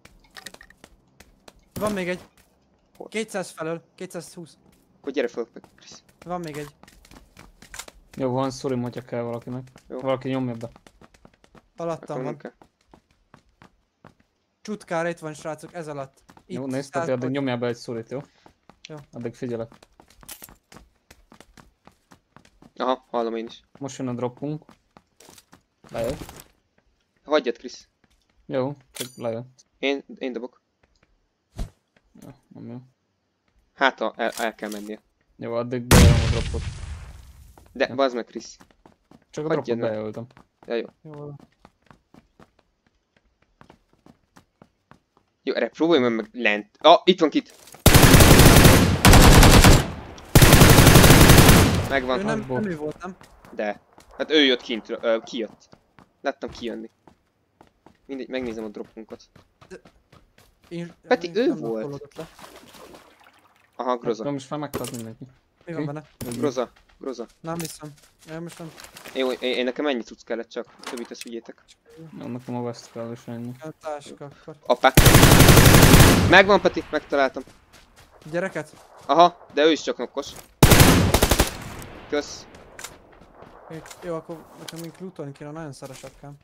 Speaker 1: Van még egy.
Speaker 2: Hol?
Speaker 1: kétszáz felől. kétszázhúsz.
Speaker 2: Akkor gyere fel, Krisz.
Speaker 1: Van még egy.
Speaker 3: Jó, van szurim, hogyha kell valakinek.
Speaker 2: Jó.
Speaker 3: Valaki nyomja be.
Speaker 1: Alattam
Speaker 2: Akkor nem
Speaker 1: van.
Speaker 2: kell.
Speaker 1: Csutkára itt van, srácok, ez alatt. Itt
Speaker 3: Jó, nézd,
Speaker 1: száz
Speaker 3: tehát
Speaker 1: vagy-
Speaker 3: nyomjál be egy szurit, jó? Addig figyelek.
Speaker 2: Aha, hallom én is.
Speaker 3: Most jön a droppunk. Lejött.
Speaker 2: Hagyjad, Krisz.
Speaker 3: Jó, csak lejött.
Speaker 2: Én, én dobok.
Speaker 3: Ja, nem jó.
Speaker 2: Hát, ha el, el kell mennie.
Speaker 3: Jó, addig bejelöm a droppot.
Speaker 2: De,
Speaker 3: Ja.
Speaker 2: bazd meg, Krisz.
Speaker 3: Csak a
Speaker 2: Hagyjad
Speaker 3: droppot
Speaker 2: meg.
Speaker 3: bejelöltem.
Speaker 2: Ja, jó.
Speaker 1: Jó.
Speaker 2: Jó, erre próbálj meg lent. Ah, itt van kit. Megvan.
Speaker 1: Ő nem,
Speaker 3: hardball.
Speaker 1: nem ő volt, nem?
Speaker 2: De. Hát ő jött kintről, ö, kijött. Láttam kijönni. Mindegy, megnézem a droppunkat.
Speaker 1: Én,
Speaker 2: Peti,
Speaker 1: én
Speaker 2: ő
Speaker 1: nem
Speaker 2: volt.
Speaker 1: lapolódott le.
Speaker 2: Aha, Groza.
Speaker 3: Nem, most már meghalt mindenki.
Speaker 1: Mi van benne?
Speaker 2: Groza. Groza.
Speaker 1: Nem hiszem. Én most nem.
Speaker 2: Jó, én, én nekem ennyi cucc kellett csak. Többit ezt vigyétek.
Speaker 3: Jó, nekem a West kell is ennyi.
Speaker 1: A táska akkor.
Speaker 2: Apá. Megvan, Peti, megtaláltam.
Speaker 1: Gyereket?
Speaker 2: Aha, de ő is csak nokkos. Kösz.
Speaker 1: Én- Jó, akkor nekem még lootolni kéne, nagyon szar a sapkám.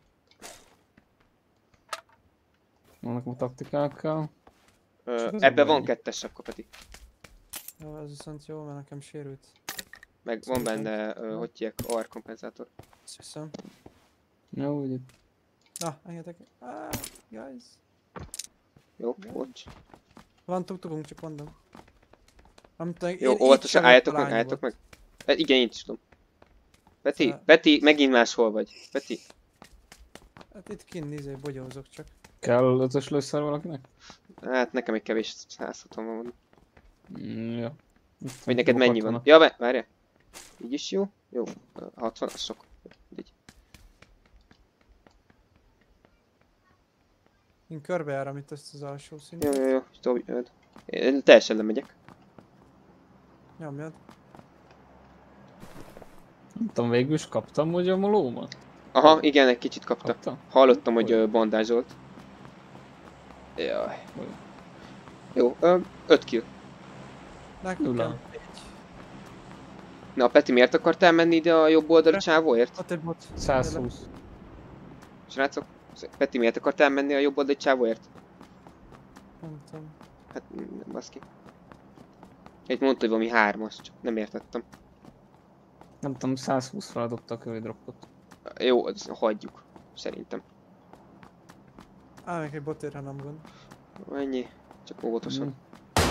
Speaker 3: Jó, nekem a taktikákkal.
Speaker 2: Ö,
Speaker 3: Csak az
Speaker 2: ebbe
Speaker 3: a baj.
Speaker 2: van kettes sapka, Peti.
Speaker 1: Jó, ez viszont jó, mert nekem sérült.
Speaker 2: Meg van benne, ö, hogy hívják, O R kompenzátor.
Speaker 1: Azt hiszem.
Speaker 3: Jó, ugye.
Speaker 1: Na, engedek. Ah, guys.
Speaker 2: Jó, bocs.
Speaker 1: Van tuktukunk, csak mondom. Nem tudom,
Speaker 2: Jó,
Speaker 1: én így
Speaker 2: óvatosan
Speaker 1: sem
Speaker 2: álljatok
Speaker 1: lány
Speaker 2: meg, álljatok
Speaker 1: volt.
Speaker 2: meg. E, igen, én is tudom. Peti,
Speaker 1: Szóval-
Speaker 2: Peti, megint máshol vagy. Peti.
Speaker 1: Hát itt kint nézé, bogyózok csak.
Speaker 3: Kell ötös lőszer valakinek?
Speaker 2: Hát nekem egy kevés száz hatvan van.
Speaker 3: Mm, ja.
Speaker 2: Vagy neked mennyi van? Ja, be- várjál. Így is jó? Jó. Ö, hatvan, az sok. Így.
Speaker 1: Én körbejárom itt ezt az alsó
Speaker 2: Jó,
Speaker 1: szintet.
Speaker 2: jó, jó. Dobj, öd. Én teljesen lemegyek.
Speaker 1: Nyomjad.
Speaker 3: Nem tudom, végül is kaptam ugye a lómat?
Speaker 2: Aha, igen, egy kicsit kapta.
Speaker 3: Kaptam?
Speaker 2: Hallottam, hogy ö, bandázsolt. Jaj.
Speaker 3: Hogy?
Speaker 2: Jó, ö, öt kill.
Speaker 1: Nekem
Speaker 3: Nulla.
Speaker 1: egy.
Speaker 2: Na, Peti, miért akartál menni ide a jobb oldali
Speaker 1: Re-
Speaker 2: csávóért?
Speaker 1: Ott egy bot.
Speaker 3: százhúsz.
Speaker 2: Srácok, Peti, miért akartál menni a jobb oldali csávóért?
Speaker 1: Nem tudom.
Speaker 2: Hát, nem, baszki. Itt mondta, hogy valami hármas, csak nem értettem.
Speaker 3: Nem tudom, százhúszra dobta a kövi droppot.
Speaker 2: Jó, azt hagyjuk. Szerintem.
Speaker 1: Á, még egy botérre nem gond.
Speaker 2: Ennyi. Csak óvatosan.
Speaker 3: Mm.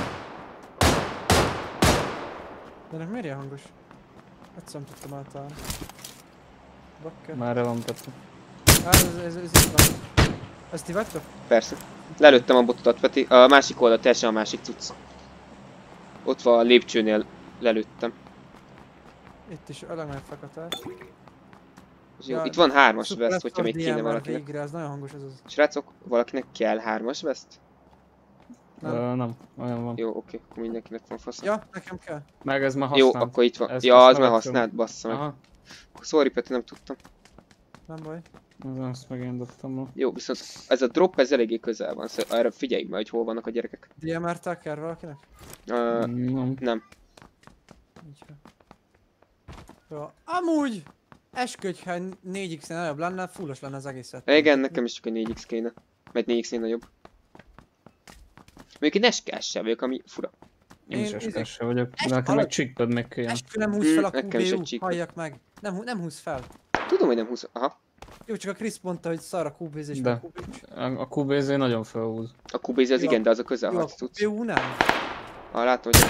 Speaker 1: De ennek miért ilyen hangos? Egyszer nem tudtam eltalálni. Bakker.
Speaker 3: Merre van Peti?
Speaker 1: Á, ez, ez, ez itt van. Ezt ti vagytok?
Speaker 2: Persze. Lelőttem a botodat, Peti. A másik oldal, teljesen a másik cucc. Ott van a lépcsőnél lelőttem.
Speaker 1: Itt is öreg megfekete.
Speaker 2: Ez jó.
Speaker 1: Ja,
Speaker 2: Itt van hármas
Speaker 1: Super
Speaker 2: vest, hogyha még
Speaker 1: F D M
Speaker 2: kéne
Speaker 1: R
Speaker 2: valakinek.
Speaker 1: végre, ez nagyon hangos ez az.
Speaker 2: Srácok, valakinek kell hármas vest?
Speaker 1: Nem.
Speaker 3: Ö, nem, olyan van.
Speaker 2: Jó, oké, akkor mindenkinek van fasz.
Speaker 1: Ja, nekem kell.
Speaker 3: Meg ez már
Speaker 2: Jó,
Speaker 3: használt.
Speaker 2: akkor itt van.
Speaker 3: Ezt-
Speaker 2: Ja,
Speaker 3: ezt
Speaker 2: az már
Speaker 3: levettem.
Speaker 2: használt, bassza meg.
Speaker 3: Aha,
Speaker 2: Sorry, Peti, nem tudtam.
Speaker 1: Nem baj.
Speaker 3: azt meg én dobtam ma.
Speaker 2: Jó, viszont ez a drop, ez eléggé közel van, szóval arra figyelj meg, hogy hol vannak a gyerekek.
Speaker 1: D M R-tel kell valakinek?
Speaker 2: Uh,
Speaker 3: Mm, nem.
Speaker 2: nem.
Speaker 1: Nincs. Jó. Amúgy! Esküdj, ha négy x-nél nagyobb lenne, fullos lenne az egészet.
Speaker 2: Igen, nekem is csak egy négy x kéne. Vagy négy x-nél nagyobb. Mondjuk egy eskás sem vagyok, ami fura.
Speaker 3: Én is
Speaker 1: Én-
Speaker 3: eskás se vagyok.
Speaker 1: Es-
Speaker 3: De nekem
Speaker 1: hallod?
Speaker 3: egy chickpad meg kéne.
Speaker 1: Eskü nem húz fel a
Speaker 2: Mm, nekem is egy
Speaker 1: Q B U,
Speaker 2: csík.
Speaker 1: halljak meg. Nem, hú- nem húz fel.
Speaker 2: Tudom, hogy nem húsz. Aha.
Speaker 1: Jó, csak a Chris mondta, hogy szar a Q B Z és
Speaker 3: De.
Speaker 1: a Q B U.
Speaker 3: A a Q B Z nagyon felhúz.
Speaker 2: A Q B Z az
Speaker 1: Jó.
Speaker 2: igen, de az a
Speaker 1: Jó, a
Speaker 2: közelharc cucc.
Speaker 1: Q B U nem.
Speaker 2: Ah, látom, hogy...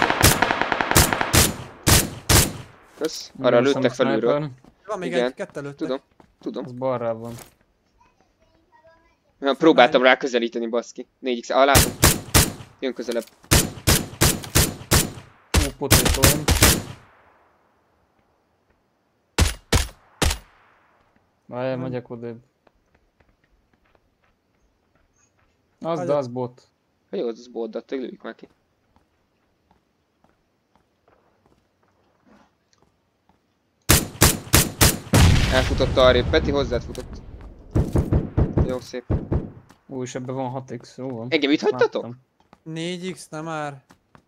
Speaker 2: Kösz. Arra
Speaker 3: Megúszom
Speaker 2: lőttek
Speaker 3: a
Speaker 2: felülről.
Speaker 3: sniper.
Speaker 1: Van még
Speaker 2: Igen,
Speaker 1: egy, kettő előtte.
Speaker 2: Tudom. Tudom.
Speaker 3: Az balra van.
Speaker 2: Ja, próbáltam rá közelíteni, baszki. négy x. Ah, látom. Jön közelebb.
Speaker 3: Ó, potato van. Várjál,
Speaker 1: Nem.
Speaker 3: megyek odébb. Az, de
Speaker 1: Hagyja.
Speaker 3: az bot.
Speaker 2: Ha jó, az boldat, lőjük már ki. Elfutott arrébb. Peti hozzád futott. Jó, szép.
Speaker 3: Ó, és ebben van hat x, jó van.
Speaker 2: Engem itt hagytatok?
Speaker 3: Láttam.
Speaker 1: négy x, nem már.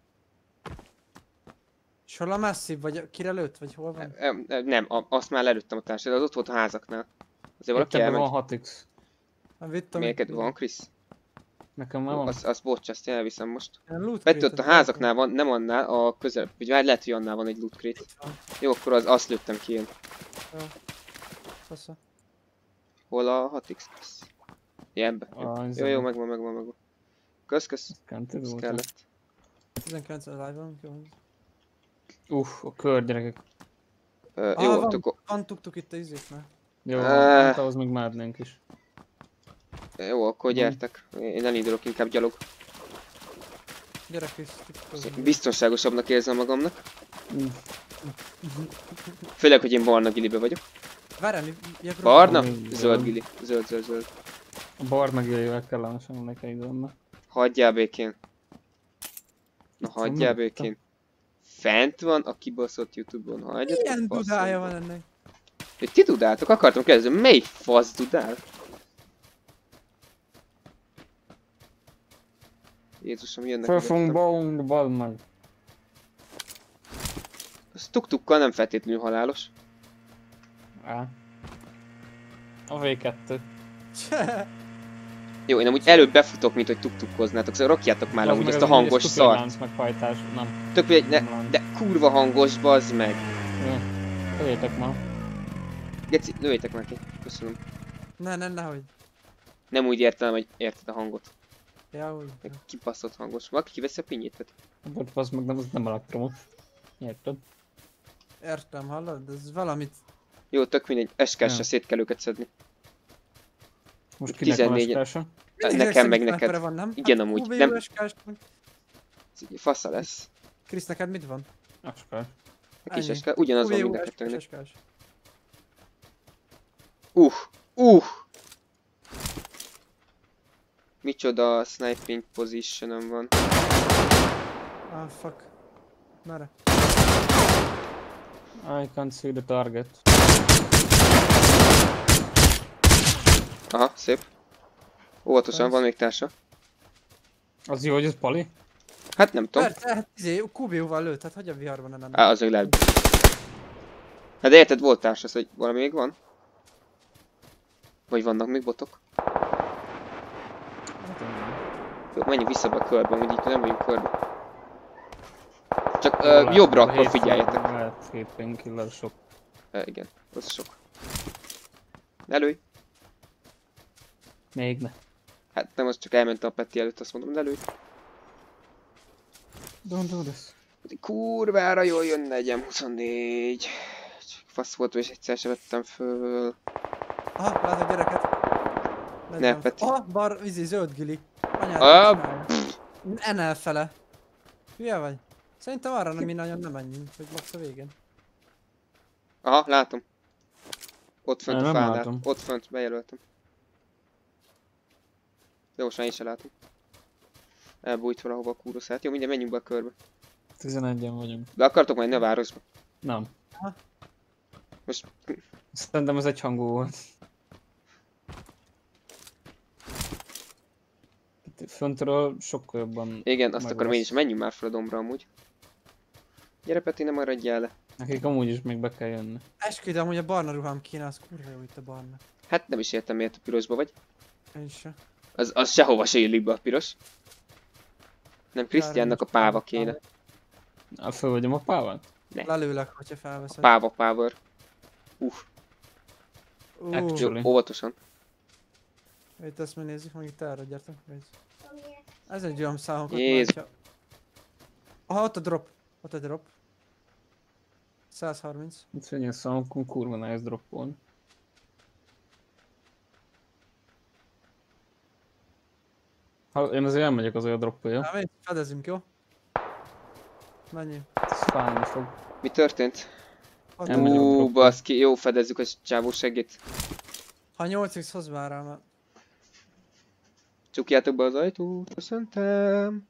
Speaker 1: És hol a masszív, vagy kire lőtt, vagy hol van?
Speaker 2: Em, em, Nem, a- azt már lelőttem a társad, az ott volt a házaknál. Azért
Speaker 3: Itt
Speaker 2: valaki
Speaker 3: ebben
Speaker 2: elmegy.
Speaker 3: van hat x.
Speaker 1: Nem vittem.
Speaker 2: Miért van, Krisz?
Speaker 3: Nekem már van.
Speaker 2: Azt, azt bocs, azt elviszem most.
Speaker 1: Ilyen loot
Speaker 2: Mert ott
Speaker 1: crate-et
Speaker 2: a házaknál van, nem annál, a közel, vagy már lehet, hogy annál van egy loot crate.
Speaker 1: Itt van.
Speaker 2: Jó, akkor az, azt lőttem ki én.
Speaker 1: Jó. Fasza.
Speaker 2: Hol a hat x? Ilyenbe. Jó,
Speaker 3: Ah,
Speaker 2: jó, jó, megvan, megvan, megvan. Kösz, kösz.
Speaker 3: Kented
Speaker 2: Ez
Speaker 3: volt.
Speaker 2: kellett.
Speaker 1: tizenkilenc live van, jó.
Speaker 3: Uff, a kör gyerekek.
Speaker 2: Ö,
Speaker 1: Ah,
Speaker 2: jó,
Speaker 1: van,
Speaker 2: akkor,
Speaker 1: van tuk-tuk itt a izéknál.
Speaker 3: Jó,
Speaker 2: Ah.
Speaker 3: hát ahhoz még mehetnénk is.
Speaker 2: jó, akkor gyertek. Én elindulok inkább gyalog.
Speaker 1: Gyerek is. tuk-tuk.
Speaker 2: Biztonságosabbnak érzem magamnak.
Speaker 3: Mm.
Speaker 2: Főleg, hogy én barna gilibe vagyok.
Speaker 1: Várjál, mi- mi a
Speaker 2: Barna?
Speaker 3: Zöld.
Speaker 2: Zöld gili. Zöld, zöld, zöld.
Speaker 3: A barna gélével kellemesen nekem időmben.
Speaker 2: Hagyjál békén. Na
Speaker 3: Itt van
Speaker 2: hagyjál
Speaker 3: mögöttem.
Speaker 2: békén. Fent van a kibaszott YouTube-on. Hagyjatok
Speaker 1: Milyen
Speaker 2: faszomba.
Speaker 1: dudája van ennek?
Speaker 2: Hogy ti dudáltok? Akartam kérdezni, mely fasz dudál? Jézusom, jönnek.
Speaker 3: Föl fogunk
Speaker 2: mögöttem.
Speaker 3: balulni, bald meg.
Speaker 2: Az tuk-tukkal nem feltétlenül halálos.
Speaker 3: Á. A vé kettő.
Speaker 2: Jó, én amúgy előbb befutok, mint hogy tuk-tukkoznátok, szóval rakjátok már le úgy ezt a hangos szart.
Speaker 3: Meghajtás, nem.
Speaker 2: Tök mindegy, ne,
Speaker 3: Nem láng.
Speaker 2: de kurva hangos, bazd meg.
Speaker 3: Jó. Jöjjetek ma.
Speaker 2: Geci, lőjétek már ki. Köszönöm.
Speaker 1: Ne, ne, nehogy.
Speaker 2: Nem úgy értem, hogy érted a hangot.
Speaker 1: Ja, úgy.
Speaker 2: Meg kibaszott hangos. Valaki kiveszi a pinyét, Peti?
Speaker 3: Bocs, az meg nem, az nem elektromos. Érted?
Speaker 1: Értem, hallod? Ez valamit...
Speaker 2: Jó, tök mindegy, eskásra
Speaker 3: Ja.
Speaker 2: szét kell őket szedni.
Speaker 3: Most kinek van
Speaker 2: tizennégy.
Speaker 3: eskása?
Speaker 1: Mindig
Speaker 2: Nekem meg
Speaker 1: szedik
Speaker 2: neked.
Speaker 1: mekkora Van, nem?
Speaker 2: Igen,
Speaker 1: Hát,
Speaker 2: amúgy,
Speaker 1: kú bé
Speaker 2: nem-
Speaker 1: o es-kás.
Speaker 2: Ez így fasza lesz.
Speaker 1: Krisz, neked mit van?
Speaker 3: Eskás.
Speaker 2: A kis
Speaker 1: Ennyi.
Speaker 2: eska, ugyanaz van
Speaker 1: kú bé o
Speaker 2: mind a kettőnek.
Speaker 1: es-kás.
Speaker 2: Uh, uh! Micsoda sniping positionom van.
Speaker 1: Ah, fuck. Merre?
Speaker 3: I can't see the target.
Speaker 2: Aha, szép. Óvatosan,
Speaker 1: Nice.
Speaker 2: van még társa.
Speaker 3: Az jó, hogy ez Pali?
Speaker 2: Hát nem tudom.
Speaker 1: Persze, hát izé, kú bé o-val lőtt, hát hogy a viharban nem
Speaker 2: Á, az még lehet. Hát de érted, volt társa, hogy valami még van? Vagy vannak még botok?
Speaker 3: Hát igen.
Speaker 2: Jó, menjünk vissza be a körbe, amúgy itt nem vagyunk körbe. Csak
Speaker 3: Jó,
Speaker 2: ö,
Speaker 3: lehet,
Speaker 2: jobbra
Speaker 3: a
Speaker 2: akkor
Speaker 3: hét
Speaker 2: figyeljetek.
Speaker 3: fő- Lehet hét painkiller sok.
Speaker 2: E, igen, az sok. Ne lőj!
Speaker 3: Még ne.
Speaker 2: Hát nem, az csak elment a Peti előtt, azt mondom, ne lőj!
Speaker 3: Don't do this.
Speaker 2: Kurvára jól jönne egy em huszonnégy. Csak fasz volt, és egyszer se vettem föl.
Speaker 1: Aha, látok gyereket.
Speaker 2: Ne, Peti.
Speaker 1: Ah, bar, izé, zöld gili. Anyád,
Speaker 2: Ah,
Speaker 1: mit csinálja? En elfele. Hülye vagy? Szerintem arra nem mi nagyon nem menjünk, hogy max a végén.
Speaker 2: Aha, látom. Ott fönt
Speaker 3: Én
Speaker 2: a
Speaker 3: nem
Speaker 2: fánál.
Speaker 3: látom.
Speaker 2: Ott fönt, bejelöltem. De most már én se látom. Elbújt valahova a kúroszát. Jó, mindjárt menjünk be a körbe.
Speaker 3: tizenegyen vagyunk.
Speaker 2: De akartok menni a városba?
Speaker 3: Nem.
Speaker 2: Most
Speaker 3: Szerintem ez egy hangú volt. Itt Föntről sokkal jobban.
Speaker 2: igen, azt
Speaker 3: meg
Speaker 2: akarom én is.
Speaker 3: lesz.
Speaker 2: Menjünk már fel a dombra amúgy. Gyere Peti, ne maradjál le.
Speaker 3: Nekik amúgy is még be kell jönni.
Speaker 1: Esküdöm, hogy a barna ruhám kéne, az kurva jó itt a barna.
Speaker 2: Hát nem is értem, miért a pirosba vagy.
Speaker 1: Én se.
Speaker 2: Az, az sehova se illik be a piros. Nem Krisztiánnak a páva kéne.
Speaker 3: A föl vagyom a pával?
Speaker 1: Lelőlek, hogyha felveszed.
Speaker 2: Páva power. Uff,
Speaker 1: Uh,
Speaker 3: Actually.
Speaker 2: jó,
Speaker 3: Actually.
Speaker 2: óvatosan.
Speaker 1: itt ezt mi nézzük, meg itt erre gyertek. Nézd. Ez egy olyan számokat
Speaker 2: Jézus.
Speaker 1: látja. Aha, ott a drop. Ott a drop. száz harminc.
Speaker 3: Itt fényes számokon kurva nehéz droppolni. Ha, én azért elmegyek az olyan droppolja.
Speaker 1: Na, menjünk, fedezünk, jó? Menjünk.
Speaker 3: Ez fájni fog.
Speaker 2: Mi történt?
Speaker 1: Ott
Speaker 3: Nem
Speaker 1: a
Speaker 3: megyek a
Speaker 1: drop.
Speaker 2: Ú,
Speaker 3: dropba.
Speaker 2: baszki, jó, fedezzük a csávó segít.
Speaker 1: Ha nyolc x hoz már rá, mert...
Speaker 2: Csukjátok be az ajtót, köszöntem.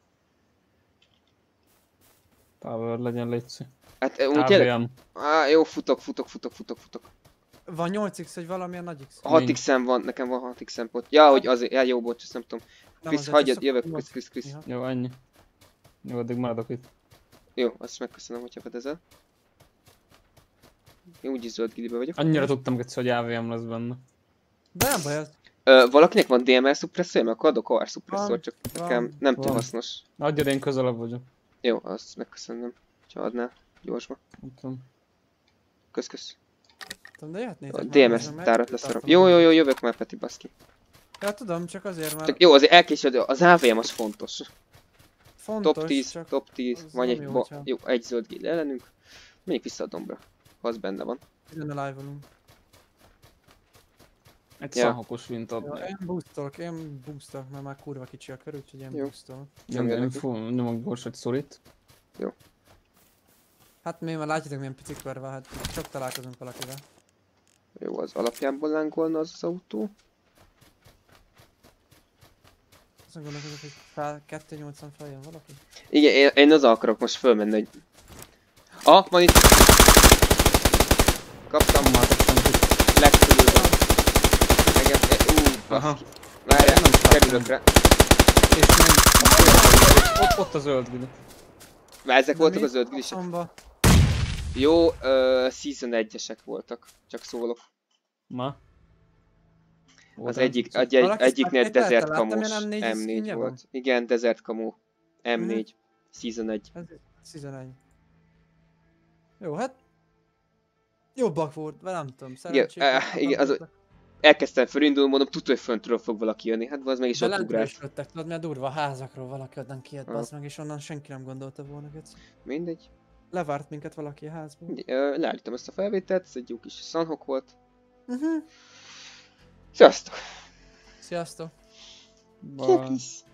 Speaker 3: Power legyen létszi.
Speaker 2: Hát úgy tényleg...
Speaker 3: á vé em.
Speaker 2: Á, jó, futok, futok, futok, futok, futok.
Speaker 1: Van nyolc x, vagy valamilyen nagy x?
Speaker 2: A hat x-em van, nekem van hat x-em pot. Ja, hogy azért, ja, jó, bocs, ezt nem tudom.
Speaker 1: Nem,
Speaker 2: Krisz,
Speaker 1: azért
Speaker 2: hagyjad,
Speaker 1: azt
Speaker 2: jövök,
Speaker 1: szoktam
Speaker 2: Krisz, Krisz, Krisz.
Speaker 1: néha.
Speaker 3: Jó, ennyi. Jó, addig maradok itt.
Speaker 2: Jó, azt megköszönöm, hogyha fedezel. Én úgyis zöld gilibe vagyok.
Speaker 3: Annyira tudtam, hogy á vé em lesz benne.
Speaker 1: De nem baj, az.
Speaker 2: Ö, valakinek van dé em el szupresszorja, mert akkor adok o er szupresszort, csak
Speaker 1: Van,
Speaker 2: nekem nem túl
Speaker 3: van.
Speaker 2: hasznos.
Speaker 3: Adjad, én közelebb vagyok.
Speaker 2: Jó, azt megköszönöm. Ha adnál, gyorsba.
Speaker 3: Nem tudom.
Speaker 2: Kösz, kösz.
Speaker 1: Tudom, de jöhetnétek
Speaker 2: A
Speaker 1: már,
Speaker 2: dé em es
Speaker 1: bazd meg,
Speaker 2: tárat
Speaker 1: mert
Speaker 2: leszarom.
Speaker 1: tartom
Speaker 2: Jó, jó,
Speaker 1: a-
Speaker 2: jó, jövök már, Peti, baszki.
Speaker 1: Ja, tudom, csak azért már
Speaker 2: Csak jó, azért elkésed, az á vé em az fontos.
Speaker 1: fontos,
Speaker 2: Top tíz,
Speaker 1: csak
Speaker 2: top tíz,
Speaker 1: az
Speaker 2: vagy
Speaker 1: nem
Speaker 2: egy,
Speaker 1: jó,
Speaker 2: ba,
Speaker 1: hogyha-
Speaker 2: jó, egy zöld gill ellenünk. Menjünk vissza a dombra. Ha az benne van.
Speaker 1: Ezen a live-olunk.
Speaker 3: Egy
Speaker 2: Ja.
Speaker 3: szanhokos vint
Speaker 1: Jó,
Speaker 3: adnék.
Speaker 1: én boostolok, én boostolok, mert már kurva kicsi a kör, úgyhogy én
Speaker 2: Jó.
Speaker 1: boostolok.
Speaker 3: Nem,
Speaker 2: Jön
Speaker 3: én
Speaker 2: neki.
Speaker 3: fú, nyomok gyors egy szorit.
Speaker 1: Hát mi már látjátok milyen pici kör van, hát csak találkozunk valakivel.
Speaker 2: Jó, az alapjában lángolna az az autó.
Speaker 1: Azon gondolkozok, hogy fel kettőnyolcvan feljön valaki.
Speaker 2: Igen, én, én az akarok most fölmenni, hogy... Ah, van itt! Kaptam,
Speaker 3: Nem látok senkit.
Speaker 2: legfölülről. Engem, e, ú,
Speaker 3: Aha.
Speaker 2: baszki. Várjál,
Speaker 3: Nem is
Speaker 2: kerülök rá.
Speaker 3: És nem. Ott, ott a zöld gili.
Speaker 2: Már ezek
Speaker 1: De
Speaker 2: voltak
Speaker 1: mi
Speaker 2: a zöld grisek.
Speaker 1: faszomba?
Speaker 2: Jó, uh, Season egyesek voltak. Csak szólok.
Speaker 3: Ma.
Speaker 2: Az egyik, egy,
Speaker 1: Valaki
Speaker 2: egyiknél
Speaker 1: Spectre-t
Speaker 2: Desert
Speaker 1: láttam,
Speaker 2: Camos
Speaker 1: ilyen M négy
Speaker 2: em négy
Speaker 1: skinje
Speaker 2: volt. Igen, Desert Camo em négy.
Speaker 1: Mhm.
Speaker 2: Season egy.
Speaker 1: Ez tizenegy. Jó, hát... Jobbak volt, vagy nem tudom, szerencsék.
Speaker 2: eh, igen, az- Elkezdtem felindulni, mondom, tudta, hogy föntről fog valaki jönni. Hát az meg is
Speaker 1: De
Speaker 2: ott
Speaker 1: lentről is
Speaker 2: ugrált.
Speaker 1: jöttek, tudod, mert durva a házakról valaki adnán kijött,
Speaker 2: Aha.
Speaker 1: bazd meg, és onnan senki nem gondolta volna, hogy
Speaker 2: Mindegy.
Speaker 1: levárt minket valaki a házból.
Speaker 2: Mindegy. Ö, Leállítom ezt a felvételt, ez egy jó kis szanhok volt.
Speaker 1: Uh-huh.
Speaker 2: Sziasztok!
Speaker 1: Sziasztok!
Speaker 3: Bye.